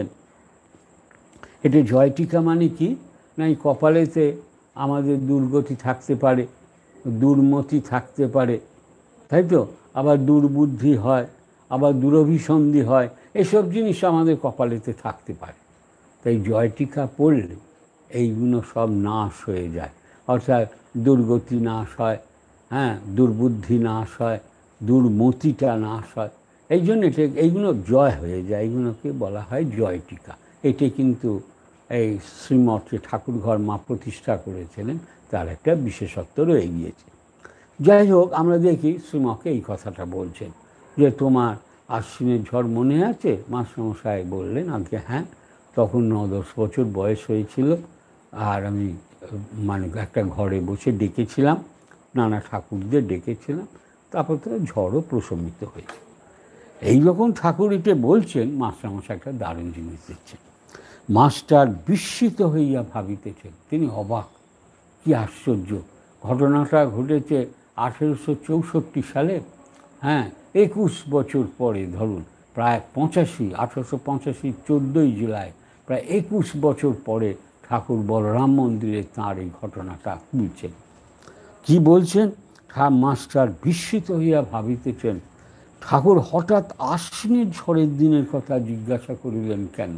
এটা জয়টিকা মানে কি না, এই কপালেতে আমাদের দুর্গতি থাকতে পারে, দুর্মতি থাকতে পারে, তাই তো, আবার দুর্বুদ্ধি হয়, আবার দুরভিসন্ধি হয়, এসব জিনিস আমাদের কপালেতে থাকতে পারে। তাই জয়টিকা পড়লে এইগুলো সব নাশ হয়ে যায়, অর্থাৎ দুর্গতি নাশ হয়, হ্যাঁ, দুর্বুদ্ধি নাশ হয়, দুর্মতিটা নাশ হয়। এই জন্য এটা এইগুলো জয় হয়ে যায়, এইগুলোকে বলা হয় জয়টিকা। এটি কিন্তু এই শ্রীমঠে ঠাকুরঘর মা প্রতিষ্ঠা করেছিলেন, তার একটা বিশেষত্ব রয়ে গিয়েছে। যাই হোক, আমরা দেখি শ্রীমকে এই কথাটা বলছেন যে তোমার আশ্বিনের ঝড় মনে আছে? মাস্টারমশাই বললেন আজকে হ্যাঁ, তখন ন দশ বছর বয়স হয়েছিল, আর আমি মানে একটা ঘরে বসে ডেকেছিলাম, নানা ঠাকুরদের ডেকেছিলাম, তারপর তো ঝড়ও প্রশমিত হয়েছে। এই রকম ঠাকুর এটা বলছেন, মাস্টারমশাই একটা দারুণ জিনিস দিচ্ছেন। মাস্টার বিস্মিত হইয়া ভাবিতেছেন, তিনি অবাক, কি আশ্চর্য! ঘটনাটা ঘটেছে আঠেরোশো চৌষট্টি সালে, হ্যাঁ, একুশ বছর পরে, ধরুন প্রায় পঁচাশি, আঠেরোশো পঁচাশি চোদ্দোই জুলাই, প্রায় একুশ বছর পরে ঠাকুর বলরাম মন্দিরে তাঁর এই ঘটনাটা বলছেন। কি বলছেন? ঠাকুর মাস্টার বিস্মিত হইয়া ভাবিতেছেন, ঠাকুর হঠাৎ আশ্বিনের ঝড়ের দিনের কথা জিজ্ঞাসা করিলেন কেন?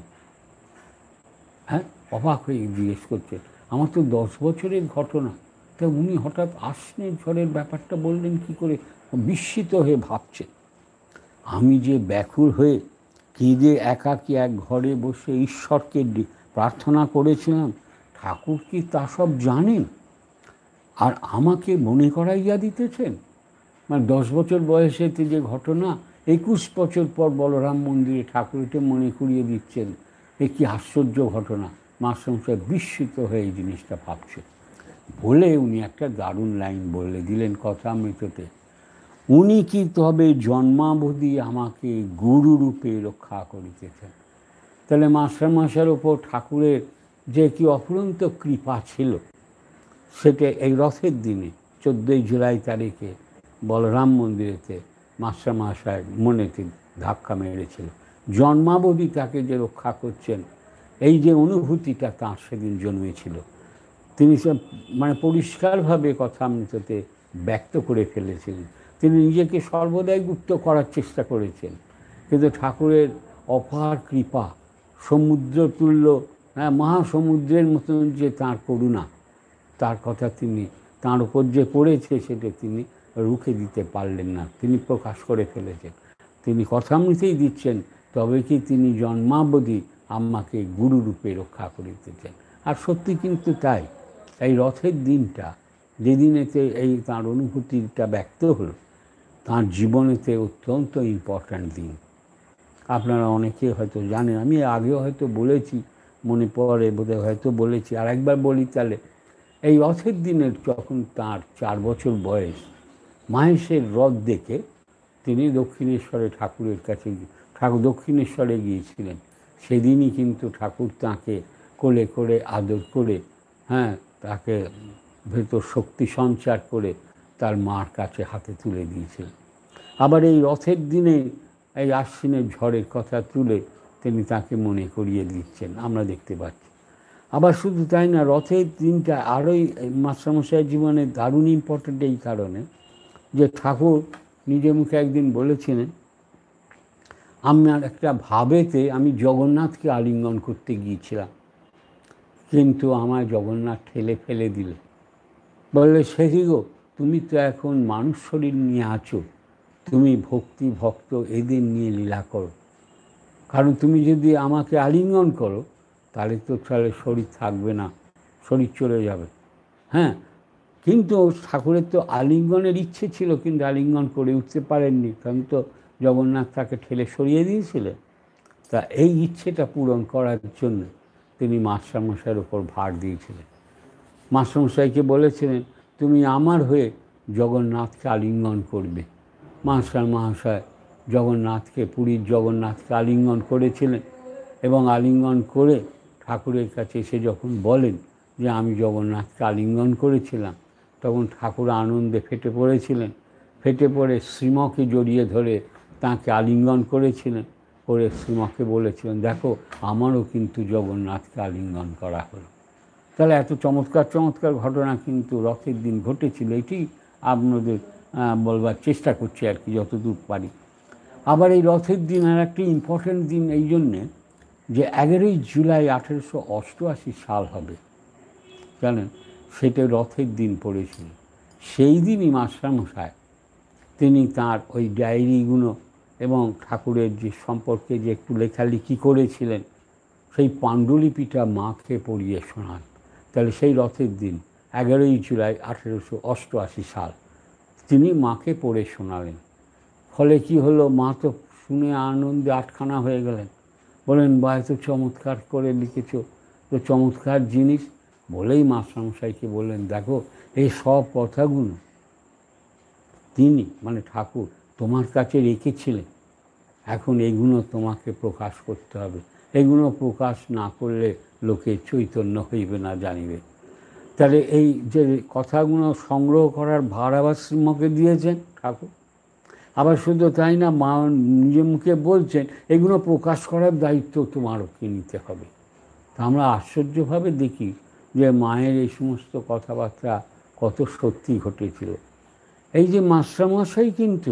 হ্যাঁ, অবাক হয়ে জিজ্ঞেস করছেন, আমার তো দশ বছরের ঘটনা, তা উনি হঠাৎ আশ্বিনের ঝড়ের ব্যাপারটা বললেন কি করে? বিস্মিত হয়ে ভাবছেন, আমি যে ব্যাকুল হয়ে কেঁদে একাকী এক ঘরে বসে ঈশ্বরকে প্রার্থনা করেছিলাম, ঠাকুর কি তা সব জানেন আর আমাকে মনে করাইয়া দিতেছেন? মানে দশ বছর বয়সেতে যে ঘটনা, একুশ বছর পর বলরাম মন্দিরে ঠাকুরকে মনে করিয়ে দিচ্ছেন, এ কি আশ্চর্য ঘটনা! মাস্টারমশাই বিস্মিত হয়ে এই জিনিসটা ভাবছেন। বলে উনি একটা দারুণ লাইন বলে দিলেন কথামৃততে, উনি কি তবে জন্মাবধি আমাকে গুরুরূপে রক্ষা করিতেছেন? তাহলে মাস্টারমশাইয়ের ওপর ঠাকুরের যে কি অফুরন্ত কৃপা ছিল, সেটা এই রথের দিনে চোদ্দোই জুলাই তারিখে বলরাম মন্দিরেতে মাস্টারমশাইয়ের মনেতে ধাক্কা মেরেছিল। জন্মাবধি তাকে যে রক্ষা করছেন, এই যে অনুভূতিটা তাঁর সেদিন জন্মেছিল, তিনি সব মানে পরিষ্কারভাবে কথামৃততে ব্যক্ত করে ফেলেছিলেন। তিনি নিজেকে সর্বদাই গুপ্ত করার চেষ্টা করেছেন, কিন্তু ঠাকুরের অপার কৃপা, সমুদ্রতুল্য, হ্যাঁ, মহাসমুদ্রের মতন যে তাঁর করুণা, তার কথা তিনি তাঁর উপর যে পড়েছে সেটা তিনি রুখে দিতে পারলেন না, তিনি প্রকাশ করে ফেলেছেন। তিনি কথামৃতেই দিচ্ছেন, তবে কি তিনি জন্মাবধি আমাকে গুরুরূপে রক্ষা করিতেছেন। আর সত্যি কিন্তু তাই। এই রথের দিনটা, যেদিনেতে এই তাঁর অনুভূতিটা ব্যক্ত হলো, তাঁর জীবনেতে অত্যন্ত ইম্পর্ট্যান্ট দিন। আপনারা অনেকে হয়তো জানেন, আমি আগেও হয়তো বলেছি, মনে পড়ে বোধহয় হয়তো বলেছি, আর একবার বলি তাহলে। এই রথের দিনের যখন তার চার বছর বয়স, মাহেশের রথ দেখে তিনি দক্ষিণেশ্বরে ঠাকুরের কাছে ঠাকুর দক্ষিণেশ্বরে গিয়েছিলেন। সেদিনই কিন্তু ঠাকুর তাঁকে কোলে করে আদর করে, হ্যাঁ, তাকে ভেতর শক্তি সঞ্চার করে তার মার কাছে হাতে তুলে দিয়েছিলেন। আবার এই রথের দিনে এই আশ্বিনের ঝড়ের কথা তুলে তিনি তাকে মনে করিয়ে দিচ্ছেন, আমরা দেখতে পাচ্ছি। আবার শুধু তাই না, রথের দিনটা আরোই মাস্টারমশাইয়ের জীবনে দারুণ ইম্পর্ট্যান্ট এই কারণে যে ঠাকুর নিজে মুখে একদিন বলেছিলেন, আমার একটা ভাবেতে আমি জগন্নাথকে আলিঙ্গন করতে গিয়েছিলাম, কিন্তু আমার জগন্নাথ ঠেলে ফেলে দিলে। বললে, সে কি গো, তুমি তো এখন মানুষ শরীর নিয়ে আছো, তুমি ভক্তি ভক্ত এদের নিয়ে লীলা করো, কারণ তুমি যদি আমাকে আলিঙ্গন করো তাহলে তো তাহলে শরীর থাকবে না, শরীর চলে যাবে। হ্যাঁ, কিন্তু ঠাকুরের তো আলিঙ্গনের ইচ্ছে ছিল, কিন্তু আলিঙ্গন করে উঠতে পারেননি, কারণ তো জগন্নাথ তাকে ঠেলে সরিয়ে দিয়েছিলেন। তা এই ইচ্ছেটা পূরণ করার জন্য তিনি মাস্টারমশাইয়ের ওপর ভার দিয়েছিলেন। মাস্টারমশাইকে বলেছিলেন, তুমি আমার হয়ে জগন্নাথকে আলিঙ্গন করবে। মাস্টার মহাশয় জগন্নাথকে, পুরীর জগন্নাথকে আলিঙ্গন করেছিলেন এবং আলিঙ্গন করে ঠাকুরের কাছে এসে যখন বলেন যে আমি জগন্নাথকে আলিঙ্গন করেছিলাম, তখন ঠাকুর আনন্দে ফেটে পড়েছিলেন। ফেটে পড়ে শ্রীমকে জড়িয়ে ধরে তাঁকে আলিঙ্গন করেছিলেন, করে শ্রীমকে বলেছিলেন, দেখো আমারও কিন্তু জগন্নাথকে আলিঙ্গন করা হলো। তাহলে এত চমৎকার চমৎকার ঘটনা কিন্তু রথের দিন ঘটেছিল। এটি আপনাদের বলবার চেষ্টা করছি আর কি, যতদূর পারি। আবার এই রথের দিন আর একটি ইম্পর্ট্যান্ট দিন এই জন্যে যে এগারোই জুলাই আঠেরোশো অষ্টআশি সাল হবে, জানেন, সেটা রথের দিন পড়েছিল। সেই দিনই মাস্টারমশাই তিনি তার ওই ডায়েরিগুলো এবং ঠাকুরের যে সম্পর্কে যে একটু লেখালেখি করেছিলেন, সেই পাণ্ডুলিপিটা মাকে পড়িয়ে শোনান। তাহলে সেই রথের দিন এগারোই জুলাই আঠেরোশো অষ্টআশি সাল তিনি মাকে পড়ে শোনালেন। ফলে কি হলো, মা তো শুনে আনন্দে আটখানা হয়ে গেলেন। বলেন, বা এত চমৎকার করে লিখেছ, তো চমৎকার জিনিস। বলেই মাস্টারমশাইকে বললেন, দেখো এই সব কথাগুলো তিনি মানে ঠাকুর তোমার কাছে রেখেছিলেন, এখন এগুলো তোমাকে প্রকাশ করতে হবে, এগুলো প্রকাশ না করলে লোকে চৈতন্য হইবে না, জানিবে। তাহলে এই যে কথাগুলো সংগ্রহ করার ভার আবার শ্রীমকে দিয়েছেন ঠাকুর। আবার শুধু তাই না, মা নিজে মুখে বলছেন এগুলো প্রকাশ করার দায়িত্ব তোমারকে নিতে হবে। তা আমরা আশ্চর্যভাবে দেখি যে মায়ের এই সমস্ত কথাবার্তা কত সত্যি ঘটেছিল। এই যে মাস্টারমশাই কিন্তু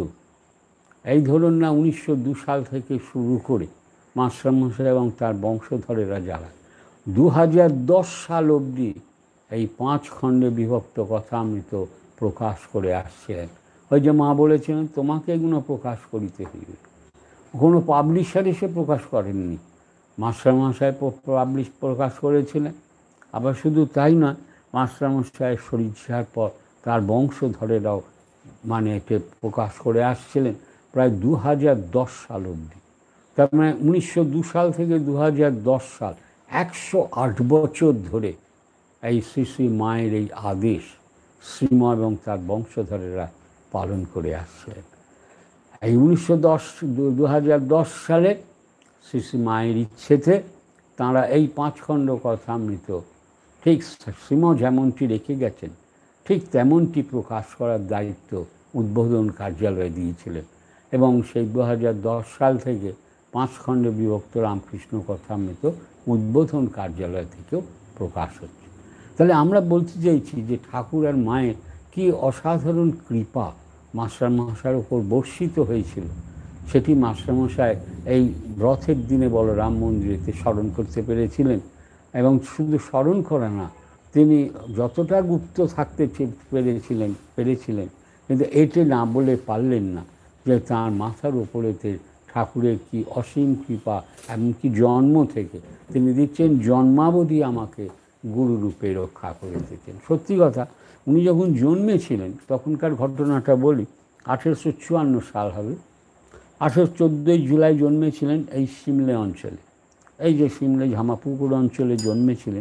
এই ধরুন না উনিশশো দু সাল থেকে শুরু করে মাস্টারমশাই এবং তার বংশধরেরা যারা দু হাজার দশ সাল অবধি এই পাঁচ খণ্ডে বিভক্ত কথামৃত প্রকাশ করে আসছিলেন। ওই যে মা বলেছিলেন তোমাকে এগুলো প্রকাশ করিতে হইবে, কোনো পাবলিশার এসে প্রকাশ করেননি, মাস্টারমশাই পাবলিশ প্রকাশ করেছিলেন। আবার শুধু তাই নয়, মাস্টারমশাইয়ের শরীর যাওয়ার পর তার বংশধরেরাও মানে এতে প্রকাশ করে আসছিলেন প্রায় দু হাজার দশ সাল অবধি। তার মানে উনিশশো দু সাল থেকে দু হাজার দশ সাল একশো আট বছর ধরে এই শ্রী শ্রী মায়ের এই আদেশ শ্রীমা এবং তার বংশধরেরা পালন করে আসছিলেন। এই উনিশশো দশ দু হাজার দশ সালে শ্রী শ্রী মায়ের ইচ্ছেতে তাঁরা এই পাঁচ খণ্ড কথামৃত ঠিক শ্রীমা যেমনটি রেখে গেছেন ঠিক তেমনটি প্রকাশ করার দায়িত্ব উদ্বোধন কার্যালয়ে দিয়েছিলেন এবং সেই দু হাজার দশ সাল থেকে পাঁচ খণ্ডে বিভক্ত রামকৃষ্ণ কথামৃত উদ্বোধন কার্যালয় থেকেও প্রকাশ হচ্ছে। তাহলে আমরা বলতে চাইছি যে ঠাকুর আর মায়ের কি অসাধারণ কৃপা মাস্টারমশাইয়ের ওপর বর্ষিত হয়েছিল, সেটি মাস্টারমশাই এই রথের দিনে বলরাম মন্দিরেতে স্মরণ করতে পেরেছিলেন। এবং শুধু স্মরণ করা না, তিনি যতটা গুপ্ত থাকতে পেরেছিলেন পেরেছিলেন কিন্তু এটি না বলে পারলেন না যে তাঁর মাথার ওপরেতে ঠাকুরের কি অসীম কৃপা, এমনকি জন্ম থেকে তিনি দিচ্ছেন জন্মাবধি আমাকে গুরুরূপে রক্ষা করে দিতেন। সত্যি কথা, উনি যখন জন্মেছিলেন তখনকার ঘটনাটা বলি, আঠেরোশো চুয়ান্ন সাল হবে, আঠেরোশো চোদ্দোই জুলাই জন্মেছিলেন এই সিমলে অঞ্চলে, এই যে সিমলে ঝামাপুকুর অঞ্চলে জন্মেছিলেন।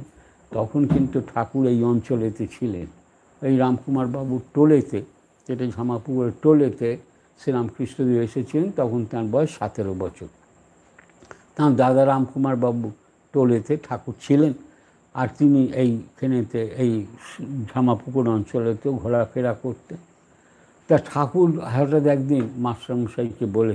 তখন কিন্তু ঠাকুর এই অঞ্চলেতে ছিলেন, এই রামকুমার বাবুর টোলেতে, যেটা ঝামাপুকুরের টোলেতে শ্রীরামকৃষ্ণদেব এসেছিলেন। তখন তার বয়স সতেরো বছর। তার দাদা রামকুমার বাবু টোলেতে ঠাকুর ছিলেন, আর তিনি এইখানেতে এই ঝামাপুকুর অঞ্চলেতেও ঘোরাফেরা করতেন। তা ঠাকুর হঠাৎ একদিন মাস্টারমশাইকে বলে,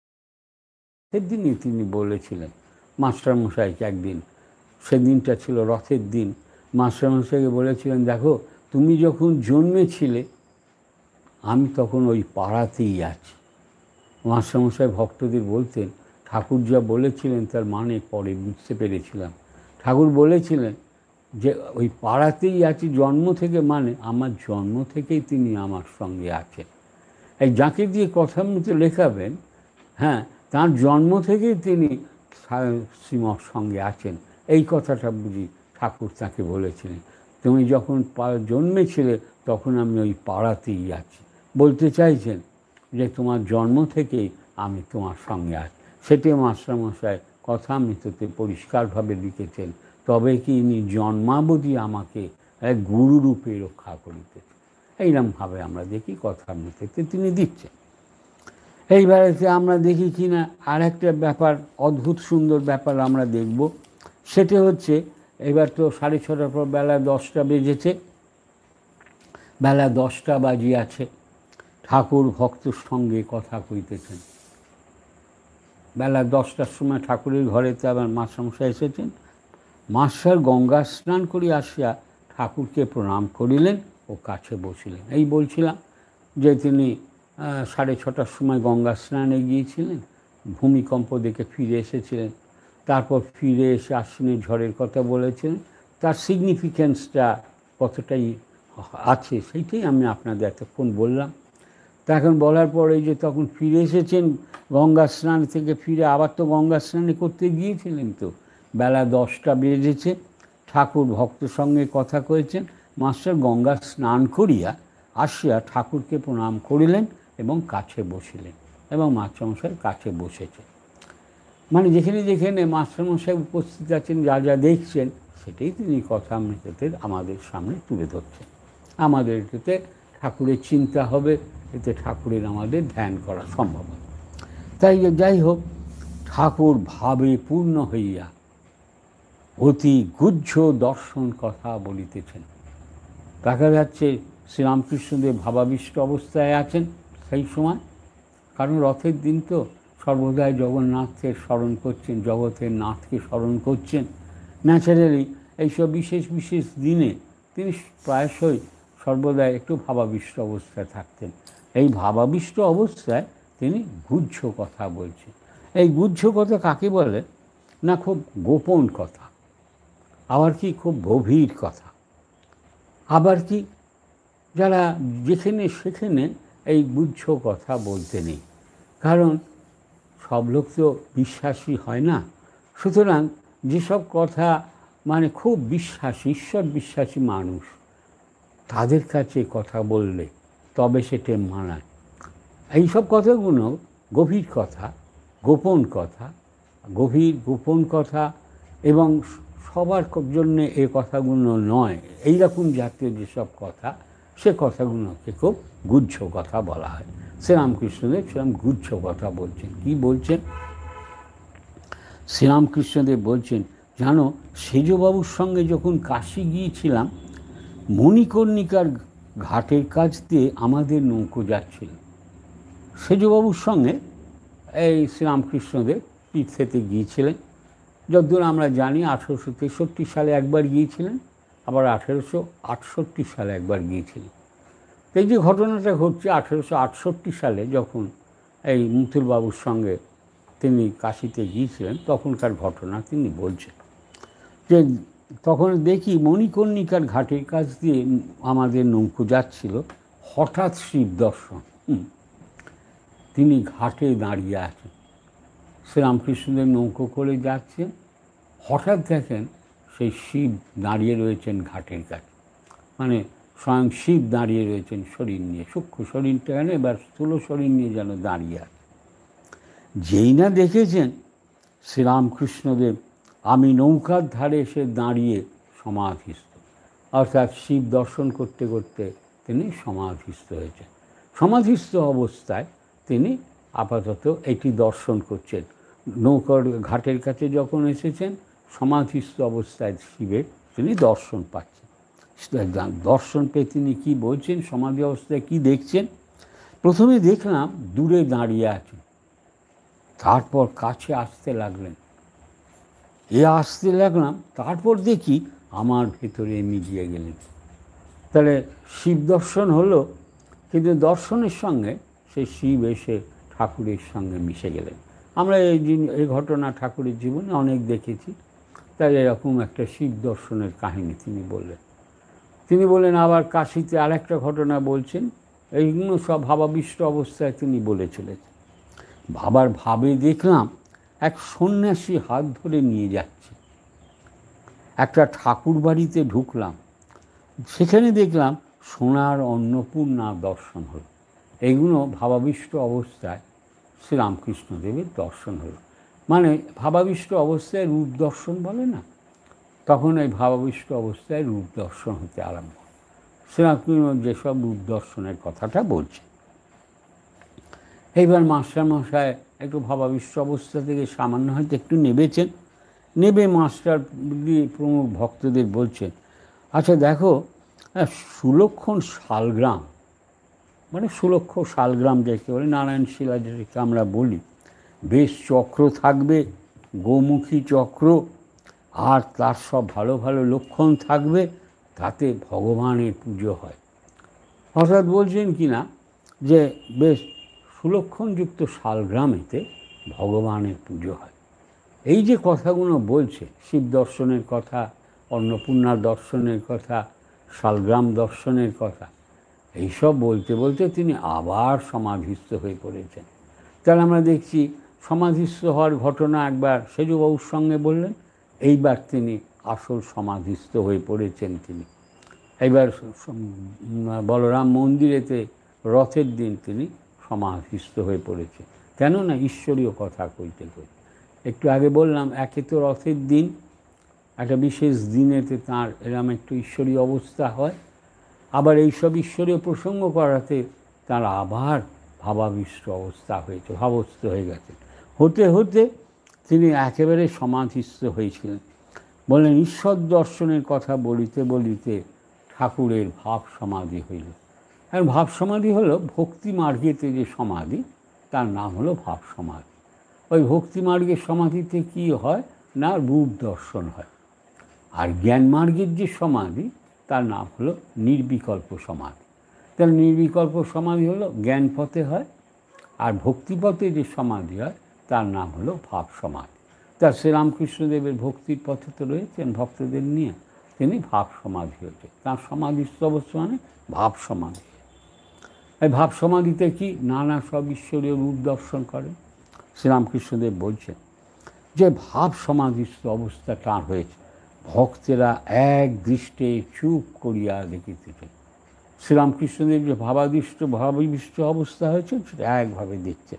সেদিনই তিনি বলেছিলেন মাস্টারমশাইকে একদিন, সেদিনটা ছিল রথের দিন, মাস্টারমশাইকে বলেছিলেন, দেখো তুমি যখন জন্মেছিলে আমি তখন ওই পাড়াতেই আছি। মাস্টারমশাই ভক্তদের বলতেন, ঠাকুর যা বলেছিলেন তার মানে পরে বুঝতে পেরেছিলাম। ঠাকুর বলেছিলেন যে ওই পাড়াতেই আছি জন্ম থেকে, মানে আমার জন্ম থেকেই তিনি আমার সঙ্গে আছেন। এই যাকে দিয়ে কথা মতো লেখাবেন, হ্যাঁ, তার জন্ম থেকেই তিনি শ্রীমঠ সঙ্গে আছেন, এই কথাটা বুঝি ঠাকুর তাকে বলেছিলেন। তুমি যখন জন্মেছিলে তখন আমি ওই পাড়াতেই আছি, বলতে চাইছেন যে তোমার জন্ম থেকেই আমি তোমার সঙ্গে আছি। সেটি মাস্টারমশাই কথামৃততে পরিষ্কারভাবে লিখেছেন। তবে কি ইনি জন্মাবধি আমাকে এক গুরুরূপে রক্ষা করিতেছেন, এইরকমভাবে আমরা দেখি কথামৃততে তিনি দিচ্ছেন। এইবারেতে আমরা দেখি কি না আর একটা ব্যাপার, অদ্ভুত সুন্দর ব্যাপার আমরা দেখব। সেটা হচ্ছে, এবার তো সাড়ে ছটার পর বেলা দশটা বেজেছে, বেলা দশটা বাজিয়াছে, ঠাকুর ভক্তর সঙ্গে কথা কইতেছেন। বেলা দশটার সময় ঠাকুরের ঘরেতে আবার মাস্টারমশাই এসেছেন। মাস্টার গঙ্গা স্নান করি আসিয়া ঠাকুরকে প্রণাম করিলেন ও কাছে বসিলেন। এই বলছিলাম যে তিনি সাড়ে ছটার সময় গঙ্গা স্নানে গিয়েছিলেন, ভূমিকম্প দেখে ফিরে এসেছিলেন, তারপর ফিরে এসে আশ্বিনের ঝড়ের কথা বলেছিলেন। তার সিগনিফিক্যান্সটা কতটাই আছে সেইটাই আমি আপনাদের এতক্ষণ বললাম। তা এখন বলার পরে যে তখন ফিরে এসেছেন গঙ্গা স্নান থেকে, ফিরে আবার তো গঙ্গা স্নানে করতে গিয়েছিলেন, তো বেলা দশটা বেজেছে, ঠাকুর ভক্তের সঙ্গে কথা কয়েছেন। মাস্টার গঙ্গা স্নান করিয়া আসিয়া ঠাকুরকে প্রণাম করিলেন এবং কাছে বসিলেন, এবং মাস্টারমশাই কাছে বসেছেন। মানে যেখানে যেখানে মাস্টারমশাই উপস্থিত আছেন, যা যা দেখছেন সেটাই তিনি কথামৃততে আমাদের সামনে তুলে ধরছেন। আমাদের এতে ঠাকুরের চিন্তা হবে, এতে ঠাকুরের আমাদের ধ্যান করা সম্ভব হবে। তাই যাই হোক, ঠাকুর ভাবে পূর্ণ হইয়া অতি গুহ্য দর্শন কথা বলিতেছেন। দেখা যাচ্ছে শ্রীরামকৃষ্ণদেব ভাবাবিষ্ট অবস্থায় আছেন সেই সময়, কারণ রথের দিন তো সর্বদাই জগন্নাথকে স্মরণ করছেন, জগতের নাথকে স্মরণ করছেন। ন্যাচারালি এইসব বিশেষ বিশেষ দিনে তিনি প্রায়শই সর্বদাই একটু ভাবাবিষ্ট অবস্থায় থাকতেন। এই ভাবাবিষ্ট অবস্থায় তিনি গুহ্য কথা বলছেন। এই গুহ্য কথা কাকে বলে না, খুব গোপন কথা, আবার কি খুব গভীর কথা, আবার কি যারা যেখানে সেখানে এই গুহ্য কথা বলতে নেই, কারণ সব লোক তো বিশ্বাসী হয় না। সুতরাং যেসব কথা মানে খুব বিশ্বাসী, ঈশ্বর বিশ্বাসী মানুষ, তাদের কাছে কথা বললে তবে সেটা মানায়। এইসব কথাগুলো গভীর কথা, গোপন কথা, গভীর গোপন কথা, এবং সবার জন্যে এই কথাগুলো নয়, এইরকম জাতীয় যেসব কথা, সে কথাগুলোকে খুব গুহ্য কথা বলা হয়। শ্রীরামকৃষ্ণদেব সেরকম গুহ্য কথা বলছেন। কি বলছেন? শ্রীরামকৃষ্ণদেব বলছেন, জানো সেজবাবুর সঙ্গে যখন কাশী গিয়েছিলাম, মণিকর্ণিকার ঘাটের কাছ দিয়ে আমাদের নৌকো যাচ্ছিল। সেজবাবুর সঙ্গে এই শ্রীরামকৃষ্ণদেব তীর্থেতে গিয়েছিলেন। যতদূর আমরা জানি আঠেরোশো তেষট্টি সালে একবার গিয়েছিলেন, আবার আঠেরোশো আটষট্টি সালে একবার গিয়েছিলেন। এই যে ঘটনাটা ঘটছে আঠেরোশো আটষট্টি সালে, যখন এই মুথুলবাবুর সঙ্গে তিনি কাশীতে গিয়েছিলেন, তখনকার ঘটনা তিনি বলছেন যে তখন দেখি মণিকর্ণিকার ঘাটের কাছ দিয়ে আমাদের নৌকো যাচ্ছিল, হঠাৎ শিব দর্শন। তিনি ঘাটে দাঁড়িয়ে আছেন, শ্রীরামকৃষ্ণদেব নৌকো করে যাচ্ছেন, হঠাৎ দেখেন সেই শিব দাঁড়িয়ে রয়েছেন ঘাটের কাছে, মানে স্বয়ং শিব দাঁড়িয়ে রয়েছেন শরীর নিয়ে, সূক্ষ্ম শরীরটা কেন এবার স্থূল শরীর নিয়ে যেন দাঁড়িয়ে আছে। যেই না দেখেছেন শ্রীরামকৃষ্ণদেব, আমি নৌকার ধারে এসে দাঁড়িয়ে সমাধিস্থ, অর্থাৎ শিব দর্শন করতে করতে তিনি সমাধিস্থ হয়েছেন। সমাধিস্থ অবস্থায় তিনি আপাতত এটি দর্শন করছেন। নৌকার ঘাটের কাছে যখন এসেছেন, সমাধিস্থ অবস্থায় শিবের তিনি দর্শন পাচ্ছেন। দর্শন পেয়ে তিনি কী বলছেন, সমাধি অবস্থায় কী দেখছেন? প্রথমে দেখলাম দূরে দাঁড়িয়ে আছেন, তারপর কাছে আসতে লাগলেন, এ আসতে লাগলাম, তারপর দেখি আমার ভেতরে মিলিয়ে গেলেন। তাহলে শিব দর্শন হলো, কিন্তু দর্শনের সঙ্গে সেই শিব এসে ঠাকুরের সঙ্গে মিশে গেলেন। আমরা এই এই ঘটনা ঠাকুরের জীবনে অনেক দেখেছি। তাই এরকম একটা শিব দর্শনের কাহিনী তিনি বললেন। তিনি বললেন আবার কাশীতে আরেকটা ঘটনা বলছেন, এইগুলো সব ভাবাবিষ্ট অবস্থায় তিনি বলেছিলেন। ভাবার ভাবে দেখলাম এক সন্ন্যাসী হাত ধরে নিয়ে যাচ্ছে, একটা ঠাকুর বাড়িতে ঢুকলাম, সেখানে দেখলাম সোনার অন্নপূর্ণা দর্শন হলো। এইগুলো ভাবাবিষ্ট অবস্থায় শ্রীরামকৃষ্ণদেবের দর্শন হলো। মানে ভাবাবিষ্ট অবস্থায় রূপ দর্শন বলে না, তখন এই ভাবাবিষ্ট অবস্থায় রূপ দর্শন হতে আরম্ভ। শ্রীরামকৃষ্ণ যেসব রূপ দর্শনের কথাটা বলছে, এইবার মাস্টারমশাই একটু ভাবাবিষ্ট অবস্থা থেকে সামান্য হয়তো একটু নেবেছেন, নেবে মাস্টার প্রমুখ ভক্তদের বলছেন, আচ্ছা দেখো, সুলক্ষণ শালগ্রাম, মানে সুলক্ষ শালগ্রাম যাকে বলে, নারায়ণ শিলা যেটাকে আমরা বলি, বেশ চক্র থাকবে, গোমুখী চক্র, আর তার সব ভালো ভালো লক্ষণ থাকবে, তাতে ভগবানের পুজো হয়। অর্থাৎ বলছেন কি না, যে বেশ সুলক্ষণযুক্ত শালগ্রামেতে ভগবানের পুজো হয়। এই যে কথাগুলো বলছে, শিব দর্শনের কথা, অন্নপূর্ণা দর্শনের কথা, শালগ্রাম দর্শনের কথা, এইসব বলতে বলতে তিনি আবার সমাধিস্থ হয়ে পড়েছেন। তাহলে আমরা দেখছি সমাধিস্থ হওয়ার ঘটনা একবার সেজুবাবুর সঙ্গে বললেন, এইবার তিনি আসল সমাধিস্থ হয়ে পড়েছেন। তিনি এইবার বলরাম মন্দিরেতে রথের দিন তিনি সমাধিস্থ হয়ে পড়েছে। কেননা ঈশ্বরীয় কথা কইতে কইতে, একটু আগে বললাম, একে তো রথের দিন, একটা বিশেষ দিনেতে তাঁর এরম একটু ঈশ্বরীয় অবস্থা হয়, আবার এইসব ঈশ্বরীয় প্রসঙ্গ করাতে তার আবার ভাবাবিষ্ট অবস্থা হয়েছে, ভাবস্থ হয়ে গেছে। হতে হতে তিনি একেবারে সমাধিস্থ হয়েছিলেন। বললেন ঈশ্বর দর্শনের কথা বলিতে বলিতে ঠাকুরের ভাব সমাধি হইল। আর ভাব সমাধি হলো ভক্তি মার্গেতে যে সমাধি, তার নাম হলো ভাব সমাধি। ওই ভক্তি মার্গের সমাধিতে কি হয় না, রূপ দর্শন হয়। আর জ্ঞান মার্গের যে সমাধি, তার নাম হলো নির্বিকল্প সমাধি। তাহলে নির্বিকল্প সমাধি হলো জ্ঞান পথে হয়, আর ভক্তিপথে যে সমাধি হয় তার নাম হলো ভাব সমাধি। তার শ্রীরামকৃষ্ণদেবের ভক্তির পথে তো রয়েছেন ভক্তদের নিয়ে, তিনি ভাব সমাধি হয়েছে। তার সমাধিস্থ অবস্থা মানে ভাব সমাধি। এই ভাব সমাধিতে কি নানা সব ঈশ্বরীয় রূপ দর্শন করেন। শ্রীরামকৃষ্ণদেব বলছেন যে ভাব সমাধিস্থ অবস্থা তাঁর হয়েছে, ভক্তেরা এক দৃষ্টে চুপ করিয়া দেখিতেছে। শ্রীরামকৃষ্ণদেব যে ভাবাদিষ্ট ভাবাবিষ্ট অবস্থা হয়েছে, সেটা একভাবে দেখছে।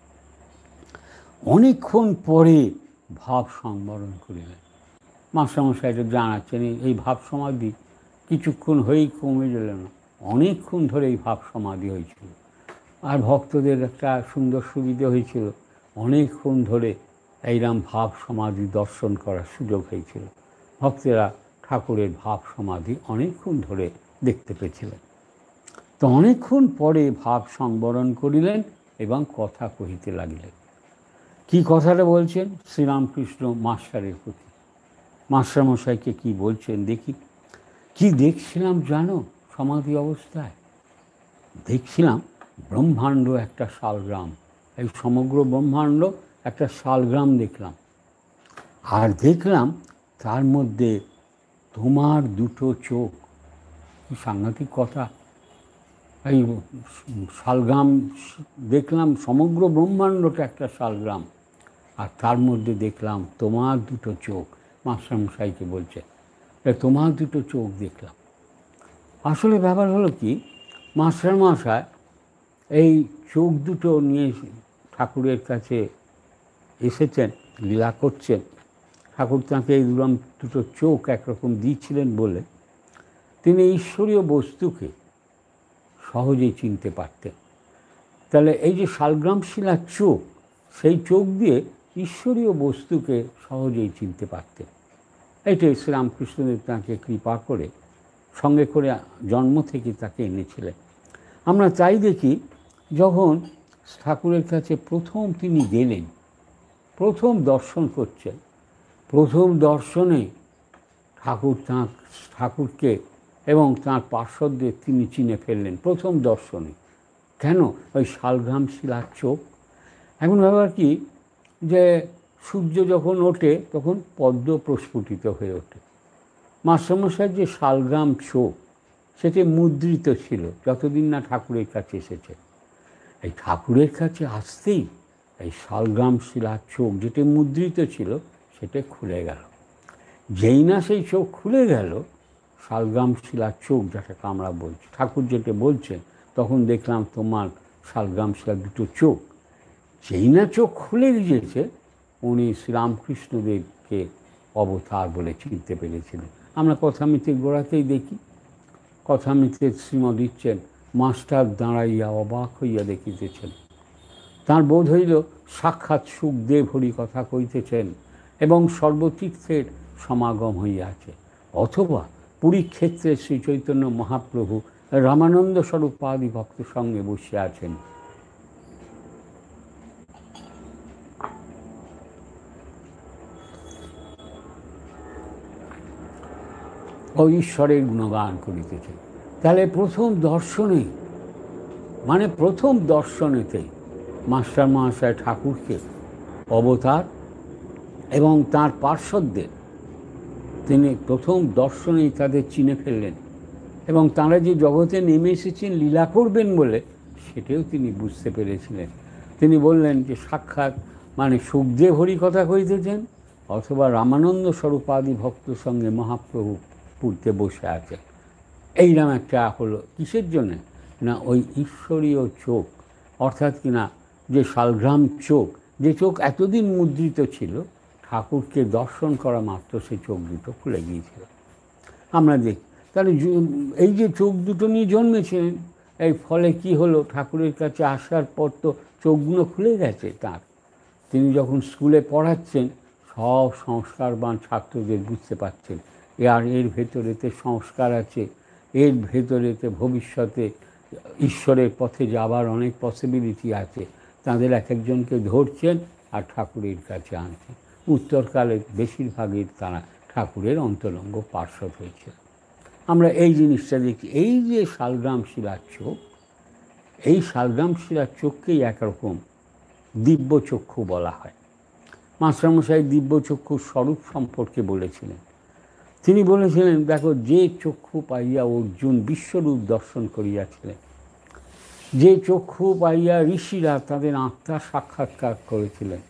অনেকক্ষণ পরে ভাব সংবরণ করিলেন। মাস্টারমশাই এটা জানাচ্ছেন, এই ভাব সমাধি কিছুক্ষণ হয়েই কমে গেল না, অনেকক্ষণ ধরে এই ভাব সমাধি হয়েছিল। আর ভক্তদের একটা সুন্দর সুবিধে হয়েছিল, অনেকক্ষণ ধরে এইরকম ভাব সমাধি দর্শন করার সুযোগ হয়েছিল। ভক্তেরা ঠাকুরের ভাব সমাধি অনেকক্ষণ ধরে দেখতে পেয়েছিলেন। তো অনেকক্ষণ পরে ভাব সংবরণ করিলেন এবং কথা কহিতে লাগিলেন। কি কথাটা বলছেন শ্রীরামকৃষ্ণ মাস্টারের প্রতি? মাস্টারমশাইকে কি বলছেন দেখি। কি দেখছিলাম জানো সমাধি অবস্থায়? দেখছিলাম ব্রহ্মাণ্ড একটা শালগ্রাম, এই সমগ্র ব্রহ্মাণ্ড একটা শালগ্রাম দেখলাম। আর দেখলাম তার মধ্যে তোমার দুটো চোখ। কি সাংঘাতিক কথা! এই শালগ্রাম দেখলাম, সমগ্র ব্রহ্মাণ্ডটা একটা শালগ্রাম, আর তার মধ্যে দেখলাম তোমার দুটো চোখ। মাস্টারমশাইকে বলছে, তোমার দুটো চোখ দেখলাম। আসলে ব্যাপার হলো কি, মাস্টারমশাই এই চোখ দুটো নিয়ে ঠাকুরের কাছে এসেছেন, লীলা করছেন। ঠাকুর তাঁকে এই দুরম দুটো চোখ একরকম দিয়েছিলেন বলে তিনি ঈশ্বরীয় বস্তুকে সহজেই চিনতে পারতেন। তাহলে এই যে শালগ্রাম শিলার চোখ, সেই চোখ দিয়ে ঈশ্বরীয় বস্তুকে সহজেই চিনতে পারতেন। এইটাই শ্রীরামকৃষ্ণদেব তাঁকে কৃপা করে সঙ্গে করে জন্ম থেকে তাকে এনেছিলেন। আমরা তাই দেখি, যখন ঠাকুরের কাছে প্রথম তিনি গেলেন, প্রথম দর্শন করছেন, প্রথম দর্শনে ঠাকুর তাঁর ঠাকুরকে এবং তাঁর পার্শ্বদের তিনি চিনে ফেললেন প্রথম দর্শনে। কেন? ওই শালগ্রাম শিলার চোখ। এখন ব্যাপার কি, যে সূর্য যখন ওঠে তখন পদ্ম প্রস্ফুটিত হয়ে ওঠে। মাস্টারমশাইয়ের যে শালগ্রাম চোখ, সেটি মুদ্রিত ছিল যতদিন না ঠাকুরের কাছে এসেছে। এই ঠাকুরের কাছে আসতেই এই শালগ্রাম শিলার চোখ যেটি মুদ্রিত ছিল সেটা খুলে গেল। যেই না সেই চোখ খুলে গেল, শালগ্রাম শিলার চোখ যেটাকে আমরা বলছি, ঠাকুর যেটা বলছেন, তখন দেখলাম তোমার শালগ্রাম শিলার দুটো চোখ। যেই না চোখ খুলে গিয়েছে, উনি শ্রীরামকৃষ্ণদেবকে অবতার বলে চিনতে পেরেছিলেন। আমরা কথামিতের গোড়াতেই দেখি, কথামিতের শ্রীমৎ দিচ্ছেন, মাস্টার দাঁড়াইয়া অবাক হইয়া দেখিতেছেন। তাঁর বোধ হইল সাক্ষাৎ সুখদেব হরি কথা কইতেছেন এবং সর্বতীর্থের সমাগম হইয়াছে, অথবা পুরী ক্ষেত্রে শ্রী চৈতন্য মহাপ্রভু রামানন্দ স্বরূপাদি ভক্ত সঙ্গে বসে আছেন। ও ঈশ্বরের গুণগান করিতেছেন। তাহলে প্রথম দর্শনে, মানে প্রথম দর্শনেতেই মাস্টার মহাশয় ঠাকুরকে অবতার এবং তাঁর পার্শ্বদের তিনি প্রথম দর্শনেই তাদের চিনে ফেললেন, এবং তাঁরা যে জগতে নেমে এসেছেন লীলা করবেন বলে সেটাও তিনি বুঝতে পেরেছিলেন। তিনি বললেন যে সাক্ষাৎ মানে সুখদেব হরি কথা কইতেছেন, অথবা রামানন্দ স্বরূপাদি ভক্ত সঙ্গে মহাপ্রভু পুরতে বসে আছে। এইরকম একটা হলো কিসের জন্যে? না ওই ঈশ্বরীয় চোখ, অর্থাৎ কিনা যে শালগ্রাম চোখ, যে চোখ এতদিন মুদ্রিত ছিল, ঠাকুরকে দর্শন করা মাত্র সেই চোখ দুটো খুলে গিয়েছিল। আমরা দেখি তাহলে এই যে চোখ দুটো নিয়ে জন্মেছিলেন, এই ফলে কি হলো, ঠাকুরের কাছে আসার পর তো চোখগুলো খুলে গেছে তার। তিনি যখন স্কুলে পড়াচ্ছেন, সব সংস্কারবান ছাত্রদের বুঝতে পারছেন আর এর ভেতরেতে সংস্কার আছে, এর ভেতরেতে ভবিষ্যতে ঈশ্বরের পথে যাবার অনেক পসিবিলিটি আছে। তাদের এক একজনকে ধরছেন আর ঠাকুরের কাছে আনছেন। উত্তরকালে বেশিরভাগই তারা ঠাকুরের অন্তরঙ্গ পার্শ্বদ হয়েছে। আমরা এই জিনিসটা দেখি। এই যে শালগ্রাম শিলার চোখ, এই শালগ্রাম শিলার চোখকেই একরকম দিব্যচক্ষু বলা হয়। মাস্টারমশাই দিব্যচক্ষুর স্বরূপ সম্পর্কে বলেছিলেন। তিনি বলেছিলেন, দেখো, যে চক্ষু পাইয়া অর্জুন বিশ্বরূপ দর্শন করিয়াছিলেন, যে চক্ষু পাইয়া ঋষিরা তাদের আত্মার সাক্ষাৎকার করেছিলেন,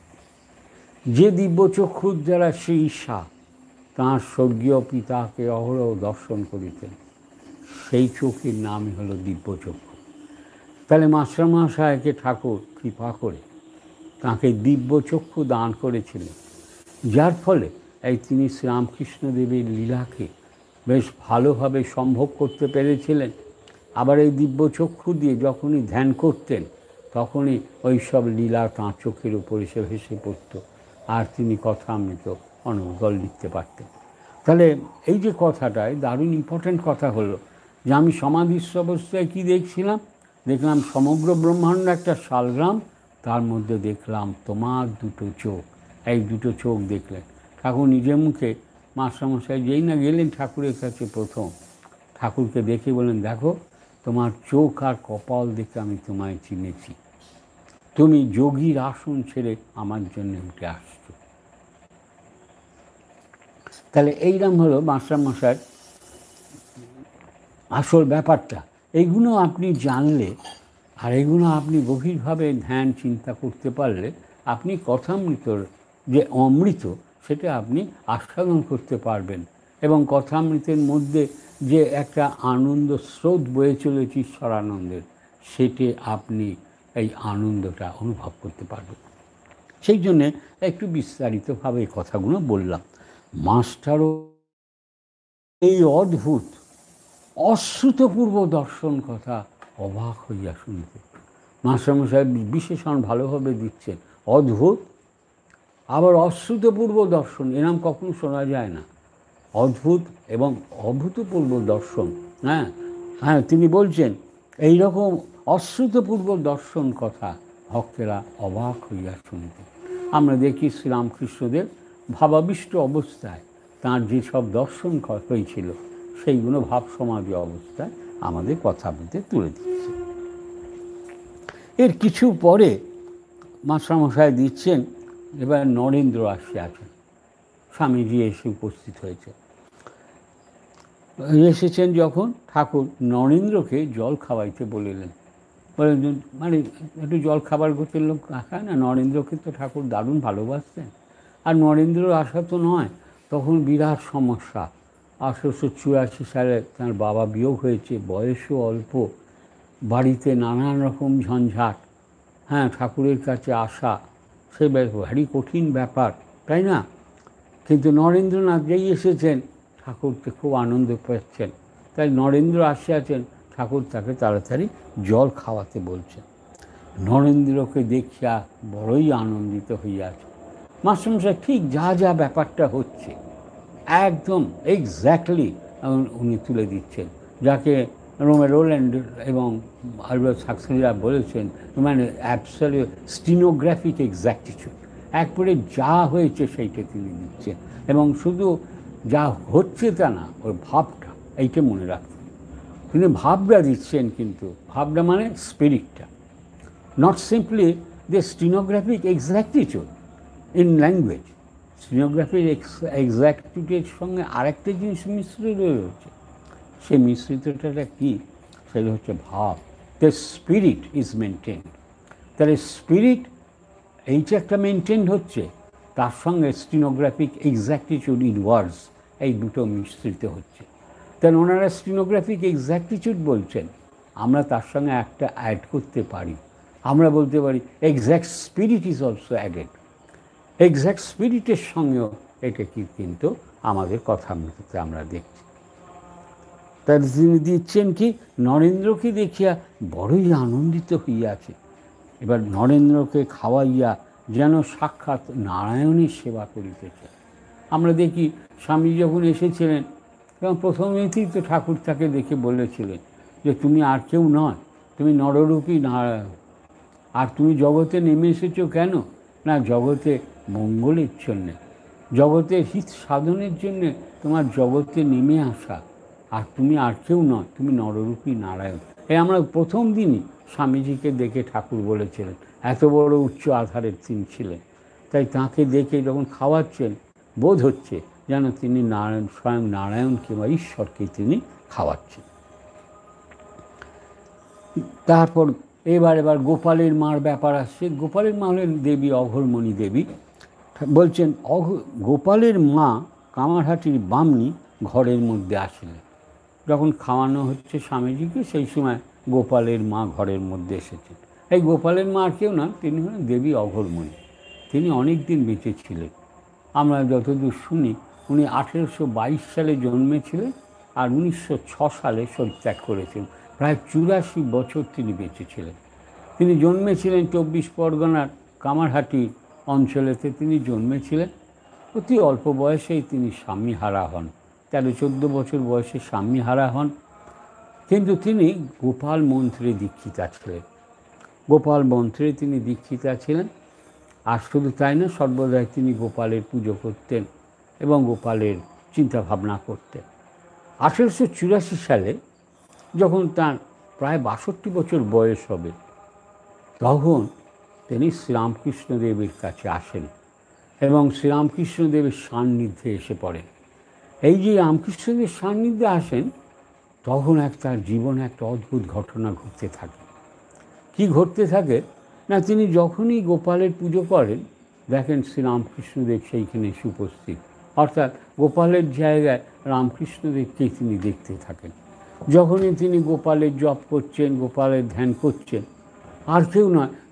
যে দিব্যচক্ষুর দ্বারা শ্রী ঈশা তাঁর স্বর্গীয় পিতাকে অহরহ দর্শন করিতেন, সেই চোখের নামই হলো দিব্যচক্ষু। তাহলে মাস্টারমশাইকে ঠাকুর কৃপা করে তাঁকে দিব্যচক্ষু দান করেছিলেন, যার ফলে এই তিনি শ্রীরামকৃষ্ণদেবের লীলাকে বেশ ভালোভাবে সম্ভব করতে পেরেছিলেন। আবার এই দিব্যচক্ষু দিয়ে যখনই ধ্যান করতেন, তখনই ওই সব লীলা তাঁর চোখের উপর এসে ভেসে পড়ত, আর তিনি কথামৃত অনর্গল লিখতে পারতেন। তাহলে এই যে কথাটায় দারুণ ইম্পর্ট্যান্ট কথা হলো যে আমি সমাধিস্থ অবস্থায় কী দেখছিলাম, দেখলাম সমগ্র ব্রহ্মাণ্ড একটা শালগ্রাম, তার মধ্যে দেখলাম তোমার দুটো চোখ। এই দুটো চোখ দেখলেন ঠাকুর নিজের মুখে। মাস্টারমশাই যেই না গেলেন ঠাকুরের কাছে প্রথম, ঠাকুরকে দেখে বলেন, দেখো, তোমার চোখ আর কপাল দেখে আমি তোমায় চিনেছি, তুমি যোগীর আসন ছেড়ে আমার জন্য উঠে আসছো। তাহলে এইরকম হলো মাস্টারমশাই আসল ব্যাপারটা। এইগুলো আপনি জানলে আর এগুলো আপনি গভীরভাবে ধ্যান চিন্তা করতে পারলে আপনি কথামৃতর যে অমৃত সেটা আপনি আস্বাদন করতে পারবেন, এবং কথামৃতের মধ্যে যে একটা আনন্দ স্রোত বয়ে চলেছে ঈশ্বরানন্দের, সেটি আপনি এই আনন্দটা অনুভব করতে পারবেন। সেই জন্যে একটু বিস্তারিতভাবে এই কথাগুলো বললাম। মাস্টারও এই অদ্ভুত অশ্রুতপূর্ব দর্শন কথা অবাক হইয়া শুনতে। মাস্টারমশাই বিশেষণ ভালোভাবে দিচ্ছেন, অদ্ভুত আবার অশ্রুতপূর্ব দর্শন, এরম কখনো শোনা যায় না। অদ্ভুত এবং অভূতপূর্ব দর্শন। হ্যাঁ হ্যাঁ তিনি বলছেন এই রকম অশ্রুতপূর্ব দর্শন কথা ভক্তেরা অবাক হইয়া শুনতে। আমরা দেখি শ্রীরামকৃষ্ণদেব ভাবাবিষ্ট অবস্থায় তাঁর যেসব দর্শন হয়েছিল সেইগুলো ভাব সমাধি অবস্থায় আমাদের কথা বলতে তুলে দিচ্ছে। এর কিছু পরে মাস্টারমশাই দিচ্ছেন, এবার নরেন্দ্র আসে আছেন, স্বামীজি এসে উপস্থিত হয়েছে। এসেছেন যখন ঠাকুর নরেন্দ্রকে জল খাওয়াইতে বলিলেন। বলে মানে একটু জল খাবার গোছের লোক খায় না, নরেন্দ্রকে তো ঠাকুর দারুণ ভালোবাসতেন। আর নরেন্দ্র আসা তো নয়, তখন বিরাট সমস্যা। আঠারোশো চুরাশি সালে তার বাবা বিয়োগ হয়েছে, বয়সও অল্প, বাড়িতে নানান রকম ঝঞ্ঝাট, হ্যাঁ ঠাকুরের কাছে আসা সে ভারী কঠিন ব্যাপার, তাই না? কিন্তু নরেন্দ্রনাথ যেই এসেছেন ঠাকুরকে খুব আনন্দ পাচ্ছেন, তাই নরেন্দ্র আসে আছেন, ঠাকুর তাকে তাড়াতাড়ি জল খাওয়াতে বলছেন। নরেন্দ্রকে দেখিয়া বড়ই আনন্দিত হইয়াছে। মাস্টারমশাই ঠিক যা যা ব্যাপারটা হচ্ছে একদম এক্স্যাক্টলি উনি তুলে দিচ্ছেন, যাকে রোল্যান্ড এবং আলবার্ট সাক্সেলিরা বলেছেন মানে অ্যাবসলিউট স্টিনোগ্রাফিক এক্স্যাক্টিটিউড। একবারে যা হয়েছে সেইটা তিনি দিচ্ছেন, এবং শুধু যা হচ্ছে তা না, ওর ভাবটা এইটা মনে রাখতেন। তিনি ভাবটা দিচ্ছেন, কিন্তু ভাবটা মানে স্পিরিটটা, not simply the stenographic exactitude in language. স্টিনোগ্রাফির এক্স্যাক্টিটিউডের সঙ্গে আরেকটা জিনিস মিশ্রিত রয়েছে, সেই মিশ্রিতটা কী? সেটা হচ্ছে ভাব। The spirit is maintain. তাহলে স্পিরিট এইটা একটা মেনটেন হচ্ছে, তার সঙ্গে স্টিনোগ্রাফিক এক্স্যাক্টিটিউড ইন ওয়ার্ডস, এই দুটো মিশ্রিত হচ্ছে। তাহলে ওনারা স্টিনোগ্রাফিক এক্স্যাক্টিটিউড বলছেন, আমরা তার সঙ্গে একটা অ্যাড করতে পারি, আমরা বলতে পারি exact spirit is also added. Exact স্পিরিটের সঙ্গেও এটা কি কিন্তু আমাদের কথা মতো আমরা দেখছি। তার তিনি দিচ্ছেন কি, নরেন্দ্রকে দেখিয়া বড়ই আনন্দিত হইয়াছে। এবার নরেন্দ্রকে খাওয়াইয়া যেন সাক্ষাৎ নারায়ণের সেবা করিতেছে। আমরা দেখি স্বামী যখন এসেছিলেন এবং প্রথমেই তো ঠাকুর তাকে দেখে বলেছিলেন যে তুমি আর কেউ নয়, তুমি নররূপী নারায়ণ। আর তুমি জগতে নেমে এসেছো কেন? না, জগতে মঙ্গলের জন্যে, জগতের হিত সাধনের জন্যে তোমার জগতে নেমে আসা। আর তুমি আর কেউ নয়, তুমি নররূপী নারায়ণ। এই আমরা প্রথম দিনই স্বামীজিকে দেখে ঠাকুর বলেছিলেন, এত বড় উচ্চ আধারের তিনি ছিলেন। তাই তাঁকে দেখে যখন খাওয়াচ্ছেন বোধ হচ্ছে যেন তিনি নারায়ণ, স্বয়ং নারায়ণ কিংবা ঈশ্বরকে তিনি খাওয়াচ্ছেন। তারপর এবার এবার গোপালের মার ব্যাপার আসছে। গোপালের মা হলেন দেবী অঘোরমণি দেবী। বলছেন অঘ গোপালের মা কামারহাটির বামনি ঘরের মধ্যে আসলেন। যখন খাওয়ানো হচ্ছে স্বামীজিকে, সেই সময় গোপালের মা ঘরের মধ্যে এসেছেন। এই গোপালের মা আর কেউ না, তিনি হলেন দেবী অঘোরমণি। তিনি অনেক দিন বেঁচে ছিলেন। আমরা যতদূর শুনি উনি আঠেরোশো বাইশ সালে জন্মেছিলেন আর উনিশশো ছ সালে পরিত্যাগ করেছিলেন। প্রায় চুরাশি বছর তিনি বেঁচে ছিলেন। তিনি জন্মেছিলেন চব্বিশ পরগনার কামারহাটি অঞ্চলেতে তিনি জন্মেছিলেন। অতি অল্প বয়সেই তিনি স্বামীহারা হন, তেরো চোদ্দো বছর বয়সে স্বামীহারা হন। কিন্তু তিনি গোপাল মন্ত্রে দীক্ষিতা ছিলেন। গোপাল মন্ত্রে তিনি দীক্ষিতা ছিলেন। আর শুধু তাই না, সর্বদাই তিনি গোপালের পুজো করতেন এবং গোপালের চিন্তাভাবনা করতেন। আঠেরোশো চুরাশি সালে যখন তার প্রায় বাষট্টি বছর বয়স হবে, তখন তিনি শ্রীরামকৃষ্ণদেবের কাছে আসেন এবং শ্রীরামকৃষ্ণদেবের সান্নিধ্যে এসে পড়েন। এই যে রামকৃষ্ণদেবের সান্নিধ্যে আসেন, তখন এক তার জীবনে একটা অদ্ভুত ঘটনা ঘটতে থাকে। কি ঘটতে থাকে না, তিনি যখনই গোপালের পুজো করেন দেখেন শ্রীরামকৃষ্ণদেব সেইখানে উপস্থিত, অর্থাৎ গোপালের জায়গায় রামকৃষ্ণদেবকে তিনি দেখতে থাকেন। যখনই তিনি গোপালের জপ করছেন, গোপালের ধ্যান করছেন, আর কেউ নয়,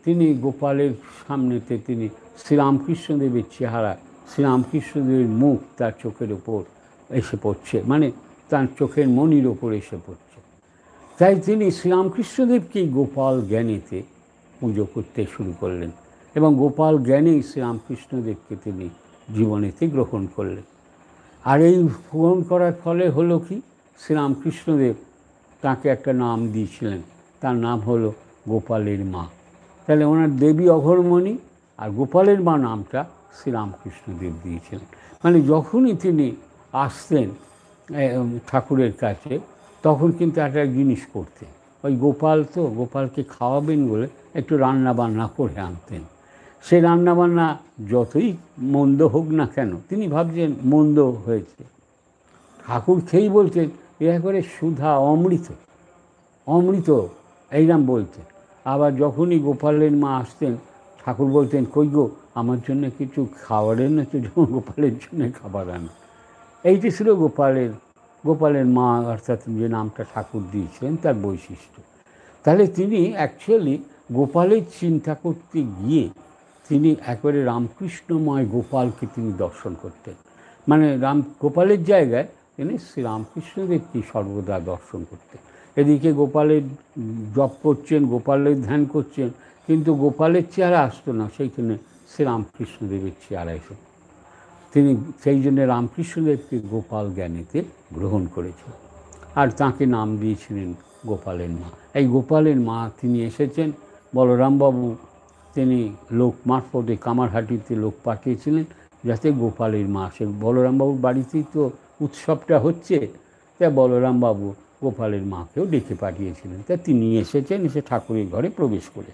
তিনি গোপালের সামনেতে তিনি শ্রীরামকৃষ্ণদেবের চেহারা, শ্রীরামকৃষ্ণদেবের মুখ তার চোখের ওপর এসে পড়ছে, মানে তার চোখের মণির ওপর এসে পড়ছে। তাই তিনি শ্রীরামকৃষ্ণদেবকেই গোপাল জ্ঞানেতে পুজো করতে শুরু করলেন এবং গোপাল জ্ঞানেই শ্রীরামকৃষ্ণদেবকে তিনি জীবনেতে গ্রহণ করলেন। আর এই গ্রহণ করার ফলে হলো কি, শ্রীরামকৃষ্ণদেব তাকে একটা নাম দিয়েছিলেন, তার নাম হলো গোপালের মা। তাহলে ওনার দেবী অঘরমণি আর গোপালের মা নামটা শ্রীরামকৃষ্ণদেব দিয়েছিলেন। মানে যখনই তিনি আসতেন ঠাকুরের কাছে তখন কিন্তু একটা জিনিস করতেন, ওই গোপাল তো গোপালকে খাওয়াবেন বলে একটু রান্না বান্না করে আনতেন। সে রান্নাবান্না যতই মন্দ হোক না কেন, তিনি ভাবছেন মন্দ হয়েছে, ঠাকুর খেয়েই বলতেন এ একবারে সুধা অমৃত, অমৃত এইরকম বলতেন। আবার যখনই গোপালের মা আসতেন ঠাকুর বলতেন কই গো আমার জন্য কিছু খাবারের না, তো যখন গোপালের জন্য খাবার আনে। এইটি ছিল গোপালের গোপালের মা অর্থাৎ যে নামটা ঠাকুর দিয়েছিলেন তার বৈশিষ্ট্য। তাহলে তিনি অ্যাকচুয়ালি গোপালের চিন্তা করতে গিয়ে তিনি একবারে রামকৃষ্ণময় গোপালকে তিনি দর্শন করতেন। মানে রাম গোপালের জায়গায় তিনি শ্রীরামকৃষ্ণদেবকে সর্বদা দর্শন করতেন। এদিকে গোপালের জপ করছেন, গোপালের ধ্যান করছেন, কিন্তু গোপালের চেহারা আসতো না, সেইখানে শ্রীরামকৃষ্ণদেবের চেহারা এসে তিনি সেই জন্য রামকৃষ্ণদেবকে গোপাল জ্ঞানেতে গ্রহণ করেছেন আর তাকে নাম দিয়েছিলেন গোপালের মা। এই গোপালের মা তিনি এসেছেন, বলরামবাবু তিনি লোক মারফতে কামারহাটিতে লোক পাঠিয়েছিলেন যাতে গোপালের মা আসে। বলরামবাবুর বাড়িতেই তো উৎসবটা হচ্ছে, তাই বলরামবাবু গোপালের মাকেও ডেকে পাঠিয়েছিলেন। তা তিনি এসেছেন, এসে ঠাকুরের ঘরে প্রবেশ করে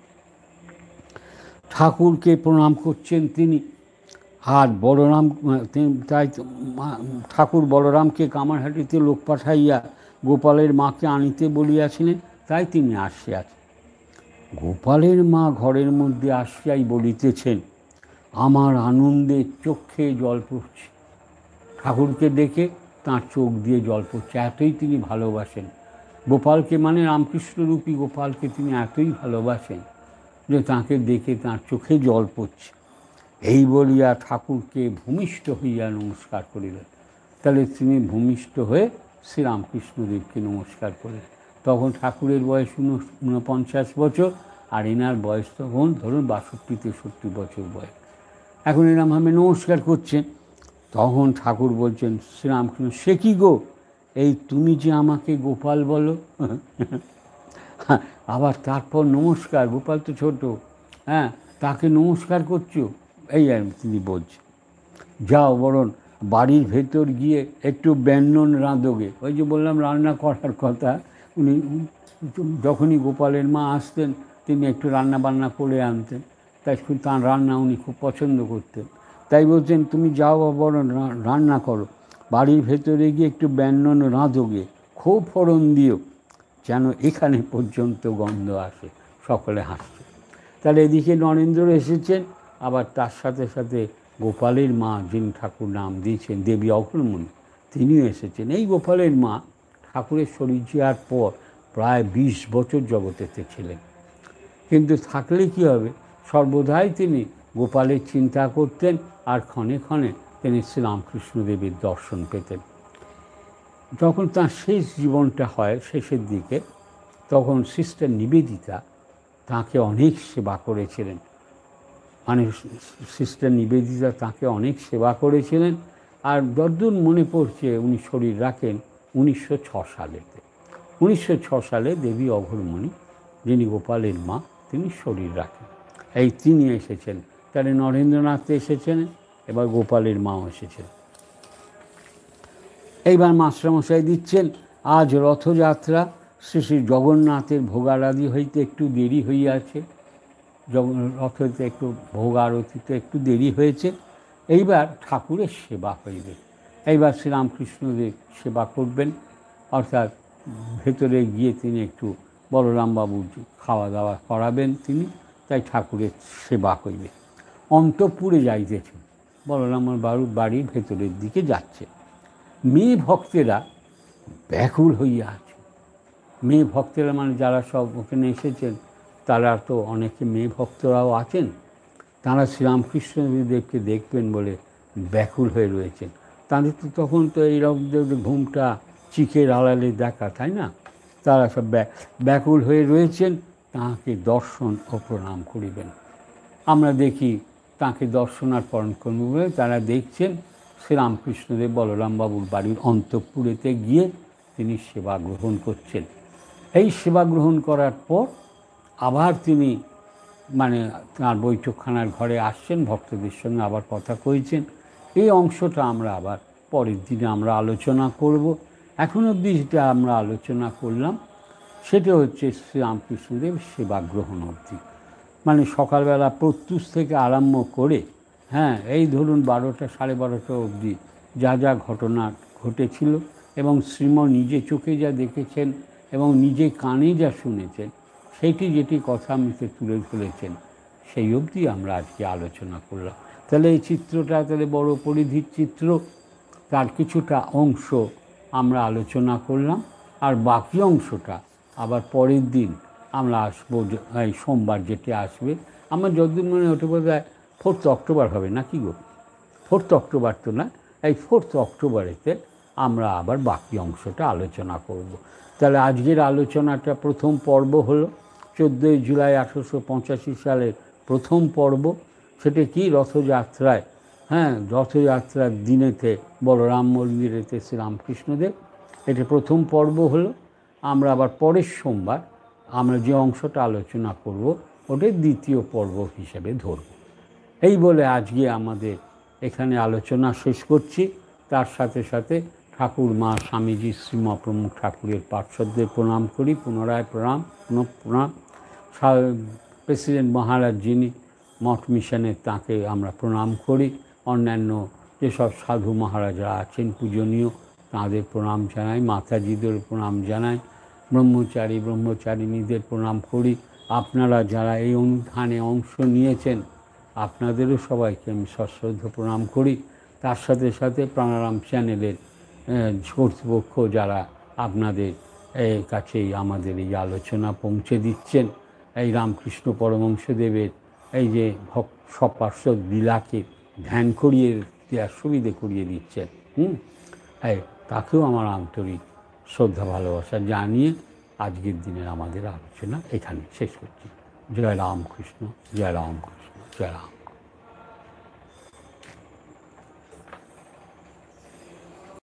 ঠাকুরকে প্রণাম করছেন তিনি। আর বলরাম তাই ঠাকুর বলরামকে কামারহাটিতে লোক পাঠাইয়া গোপালের মাকে আনিতে বলিয়াছিলেন, তাই তিনি আসিয়াছেন। গোপালের মা ঘরের মধ্যে আসিয়াই বলিতেছেন, আমার আনন্দে চোখে জল পড়ছে। ঠাকুরকে দেখে তাঁর চোখ দিয়ে জল পড়ছে, এতই তিনি ভালোবাসেন গোপালকে, মানে রামকৃষ্ণরূপী গোপালকে তিনি এতই ভালোবাসেন যে তাঁকে দেখে তাঁর চোখে জল পড়ছে। এই বলিয়া ঠাকুরকে ভূমিষ্ঠ হইয়া নমস্কার করিলেন। তাহলে তিনি ভূমিষ্ঠ হয়ে শ্রীরামকৃষ্ণদেবকে নমস্কার করলেন। তখন ঠাকুরের বয়স ঊনপঞ্চাশ বছর আর এনার বয়স তখন ধরুন বাষট্টি তেষট্টি বছর বয়স। এখন এরমভাবে নমস্কার করছেন। তখন ঠাকুর বলছেন শ্রীরামকৃষ্ণ, সে কি গো, এই তুমি যে আমাকে গোপাল বলো? আবার তারপর নমস্কার, গোপাল তো ছোট, হ্যাঁ, তাকে নমস্কার করছো, এই আর তিনি বলছেন। যাও বরং বাড়ির ভেতর গিয়ে একটু ব্যঞ্জন রাঁধোগে। ওই যে বললাম রান্না করার কথা, উনি যখনই গোপালের মা আসতেন তিনি একটু রান্না বান্না করে আনতেন, তাই তাঁর রান্না উনি খুব পছন্দ করতেন। তাই বলছেন তুমি যাও বরং রান্না করো, বাড়ির ভেতরে গিয়ে একটু ব্যঞ্জন রাঁধোগে, খুব ফোড়ন দিও, যেন এখানে পর্যন্ত গন্ধ আসে। সকলে হাসছে। তাহলে এদিকে নরেন্দ্র এসেছেন, আবার তার সাথে সাথে গোপালের মা যিনি ঠাকুর নাম দিয়েছেন দেবী অঘরমণি তিনিও এসেছেন। এই গোপালের মা ঠাকুরের শরীর যাওয়ার পর প্রায় বিশ বছর জগতেতে ছিলেন, কিন্তু থাকলে কি হবে, সর্বদাই তিনি গোপালের চিন্তা করতেন আর ক্ষণে ক্ষণে তিনি শ্রীরামকৃষ্ণদেবের দর্শন পেতেন। যখন তাঁর শেষ জীবনটা হয় শেষের দিকে, তখন সিস্টার নিবেদিতা তাঁকে অনেক সেবা করেছিলেন। মানে সিস্টার নিবেদিতা তাঁকে অনেক সেবা করেছিলেন। আর যদ্দূর মনে পড়ছে উনি শরীর রাখেন উনিশশো ছ সালেতে। উনিশশো ছ সালে দেবী অঘরমণি যিনি গোপালের মা তিনি শরীর রাখেন। এই তিনি এসেছেন। তাহলে নরেন্দ্রনাথ এসেছেন, এবার গোপালের মাও এসেছেন। এইবার মাস্টারমশাই দিচ্ছেন, আজ রথযাত্রা, শ্রী শ্রী জগন্নাথের ভোগারাধি হইতে একটু দেরি হইয়াছে, রথ হইতে একটু ভোগ আরতিতে একটু দেরি হয়েছে। এইবার ঠাকুরের সেবা হইবে। এইবার শ্রীরামকৃষ্ণদেব সেবা করবেন, অর্থাৎ ভেতরে গিয়ে তিনি একটু বলরামবাবু খাওয়া দাওয়া করাবেন তিনি, তাই ঠাকুরের সেবা হইবে। অন্তঃপুরে যাইতেছেন, বলরামের বাড়ির বাড়ির ভেতরের দিকে যাচ্ছে। মেয়ে ভক্তেরা ব্যাকুল হইয়া আছে। মেয়ে ভক্তেরা মানে যারা সব ওখানে এসেছেন তারা তো অনেকে মেয়ে ভক্তরাও আছেন, তারা শ্রীরামকৃষ্ণদেবকে দেখবেন বলে ব্যাকুল হয়ে রয়েছেন। তাদের তো তখন তো এইরকম ঘুমটা চিকের আড়ালে দেখা, তাই না? তারা সব ব্যাকুল হয়ে রয়েছেন, তাঁকে দর্শন ও প্রণাম করিবেন। আমরা দেখি তাঁকে দর্শনার্পণ করব বলে তারা দেখছেন শ্রীরামকৃষ্ণদেব বলরামবাবুর বাড়ির অন্তঃপুরেতে গিয়ে তিনি সেবা গ্রহণ করছেন। এই সেবা গ্রহণ করার পর আবার তিনি মানে তাঁর বৈঠকখানার ঘরে আসছেন, ভক্তদের সঙ্গে আবার কথা কইছেন। এই অংশটা আমরা আবার পরের দিনে আমরা আলোচনা করব। এখন অবধি যেটা আমরা আলোচনা করলাম সেটা হচ্ছে শ্রীরামকৃষ্ণদেব সেবা গ্রহণ অবধি, মানে সকালবেলা প্রত্যুষ থেকে আরম্ভ করে, হ্যাঁ, এই ধরুন বারোটা সাড়ে বারোটা অবধি যা যা ঘটনা ঘটেছিল এবং শ্রীম নিজে চোখে যা দেখেছেন এবং নিজে কানে যা শুনেছেন, সেইটি যেটি কথা আমাকে তুলে ধরেছেন, সেই অবধি আমরা আজকে আলোচনা করলাম। তাহলে এই চিত্রটা তাহলে বড় পরিধির চিত্র, তার কিছুটা অংশ আমরা আলোচনা করলাম, আর বাকি অংশটা আবার পরের দিন আমরা আসবো। এই সোমবার যেটি আসবে, আমার যতদিন মনে ওঠে বোধ হয় ফোর্থ অক্টোবর হবে, না কি গো? ফোর্থ অক্টোবর তো না, এই ফোর্থ অক্টোবরেতে আমরা আবার বাকি অংশটা আলোচনা করব। তাহলে আজকের আলোচনাটা প্রথম পর্ব হলো চোদ্দোই জুলাই আঠেরোশো পঁচাশি সালের প্রথম পর্ব। সেটা কি? রথযাত্রায়, হ্যাঁ, রথযাত্রার দিনেতে বলরাম মন্দিরেতে শ্রীরামকৃষ্ণদেব, এটা প্রথম পর্ব হলো। আমরা আবার পরের সোমবার আমরা যে অংশটা আলোচনা করব ওটাই দ্বিতীয় পর্ব হিসেবে ধরব। এই বলে আজকে আমাদের এখানে আলোচনা শেষ করছি। তার সাথে সাথে ঠাকুর মা স্বামীজি শ্রীম প্রমুখ ঠাকুরের পার্শ্বদের প্রণাম করি, পুনরায় প্রণাম, পুনঃ প্রণাম। প্রেসিডেন্ট মহারাজ যিনি মঠ মিশনের, তাকে আমরা প্রণাম করি। অন্যান্য যেসব সাধু মহারাজরা আছেন পূজনীয়, তাঁদের প্রণাম জানাই, মাতাজিদের প্রণাম জানাই, ব্রহ্মচারী ব্রহ্মচারিণীদের প্রণাম করি। আপনারা যারা এই অনুষ্ঠানে অংশ নিয়েছেন আপনাদেরও সবাইকে আমি সশ্রদ্ধ প্রণাম করি। তার সাথে সাথে প্রাণারাম চ্যানেলের কর্তৃপক্ষ যারা আপনাদের কাছেই আমাদের এই আলোচনা পৌঁছে দিচ্ছেন, এই রামকৃষ্ণ পরমহংসদেবের এই যে সপার্শ্বদ লীলাকে ধ্যান করিয়ে দেওয়ার সুবিধে করিয়ে দিচ্ছেন, হুম, এই তাকেও আমার আন্তরিক শ্রদ্ধা ভালোবাসা জানিয়ে আজকের দিনের আমাদের আলোচনা এখানে শেষ করছি। জয় রামকৃষ্ণ, জয় রামকৃষ্ণ, জয় রাম।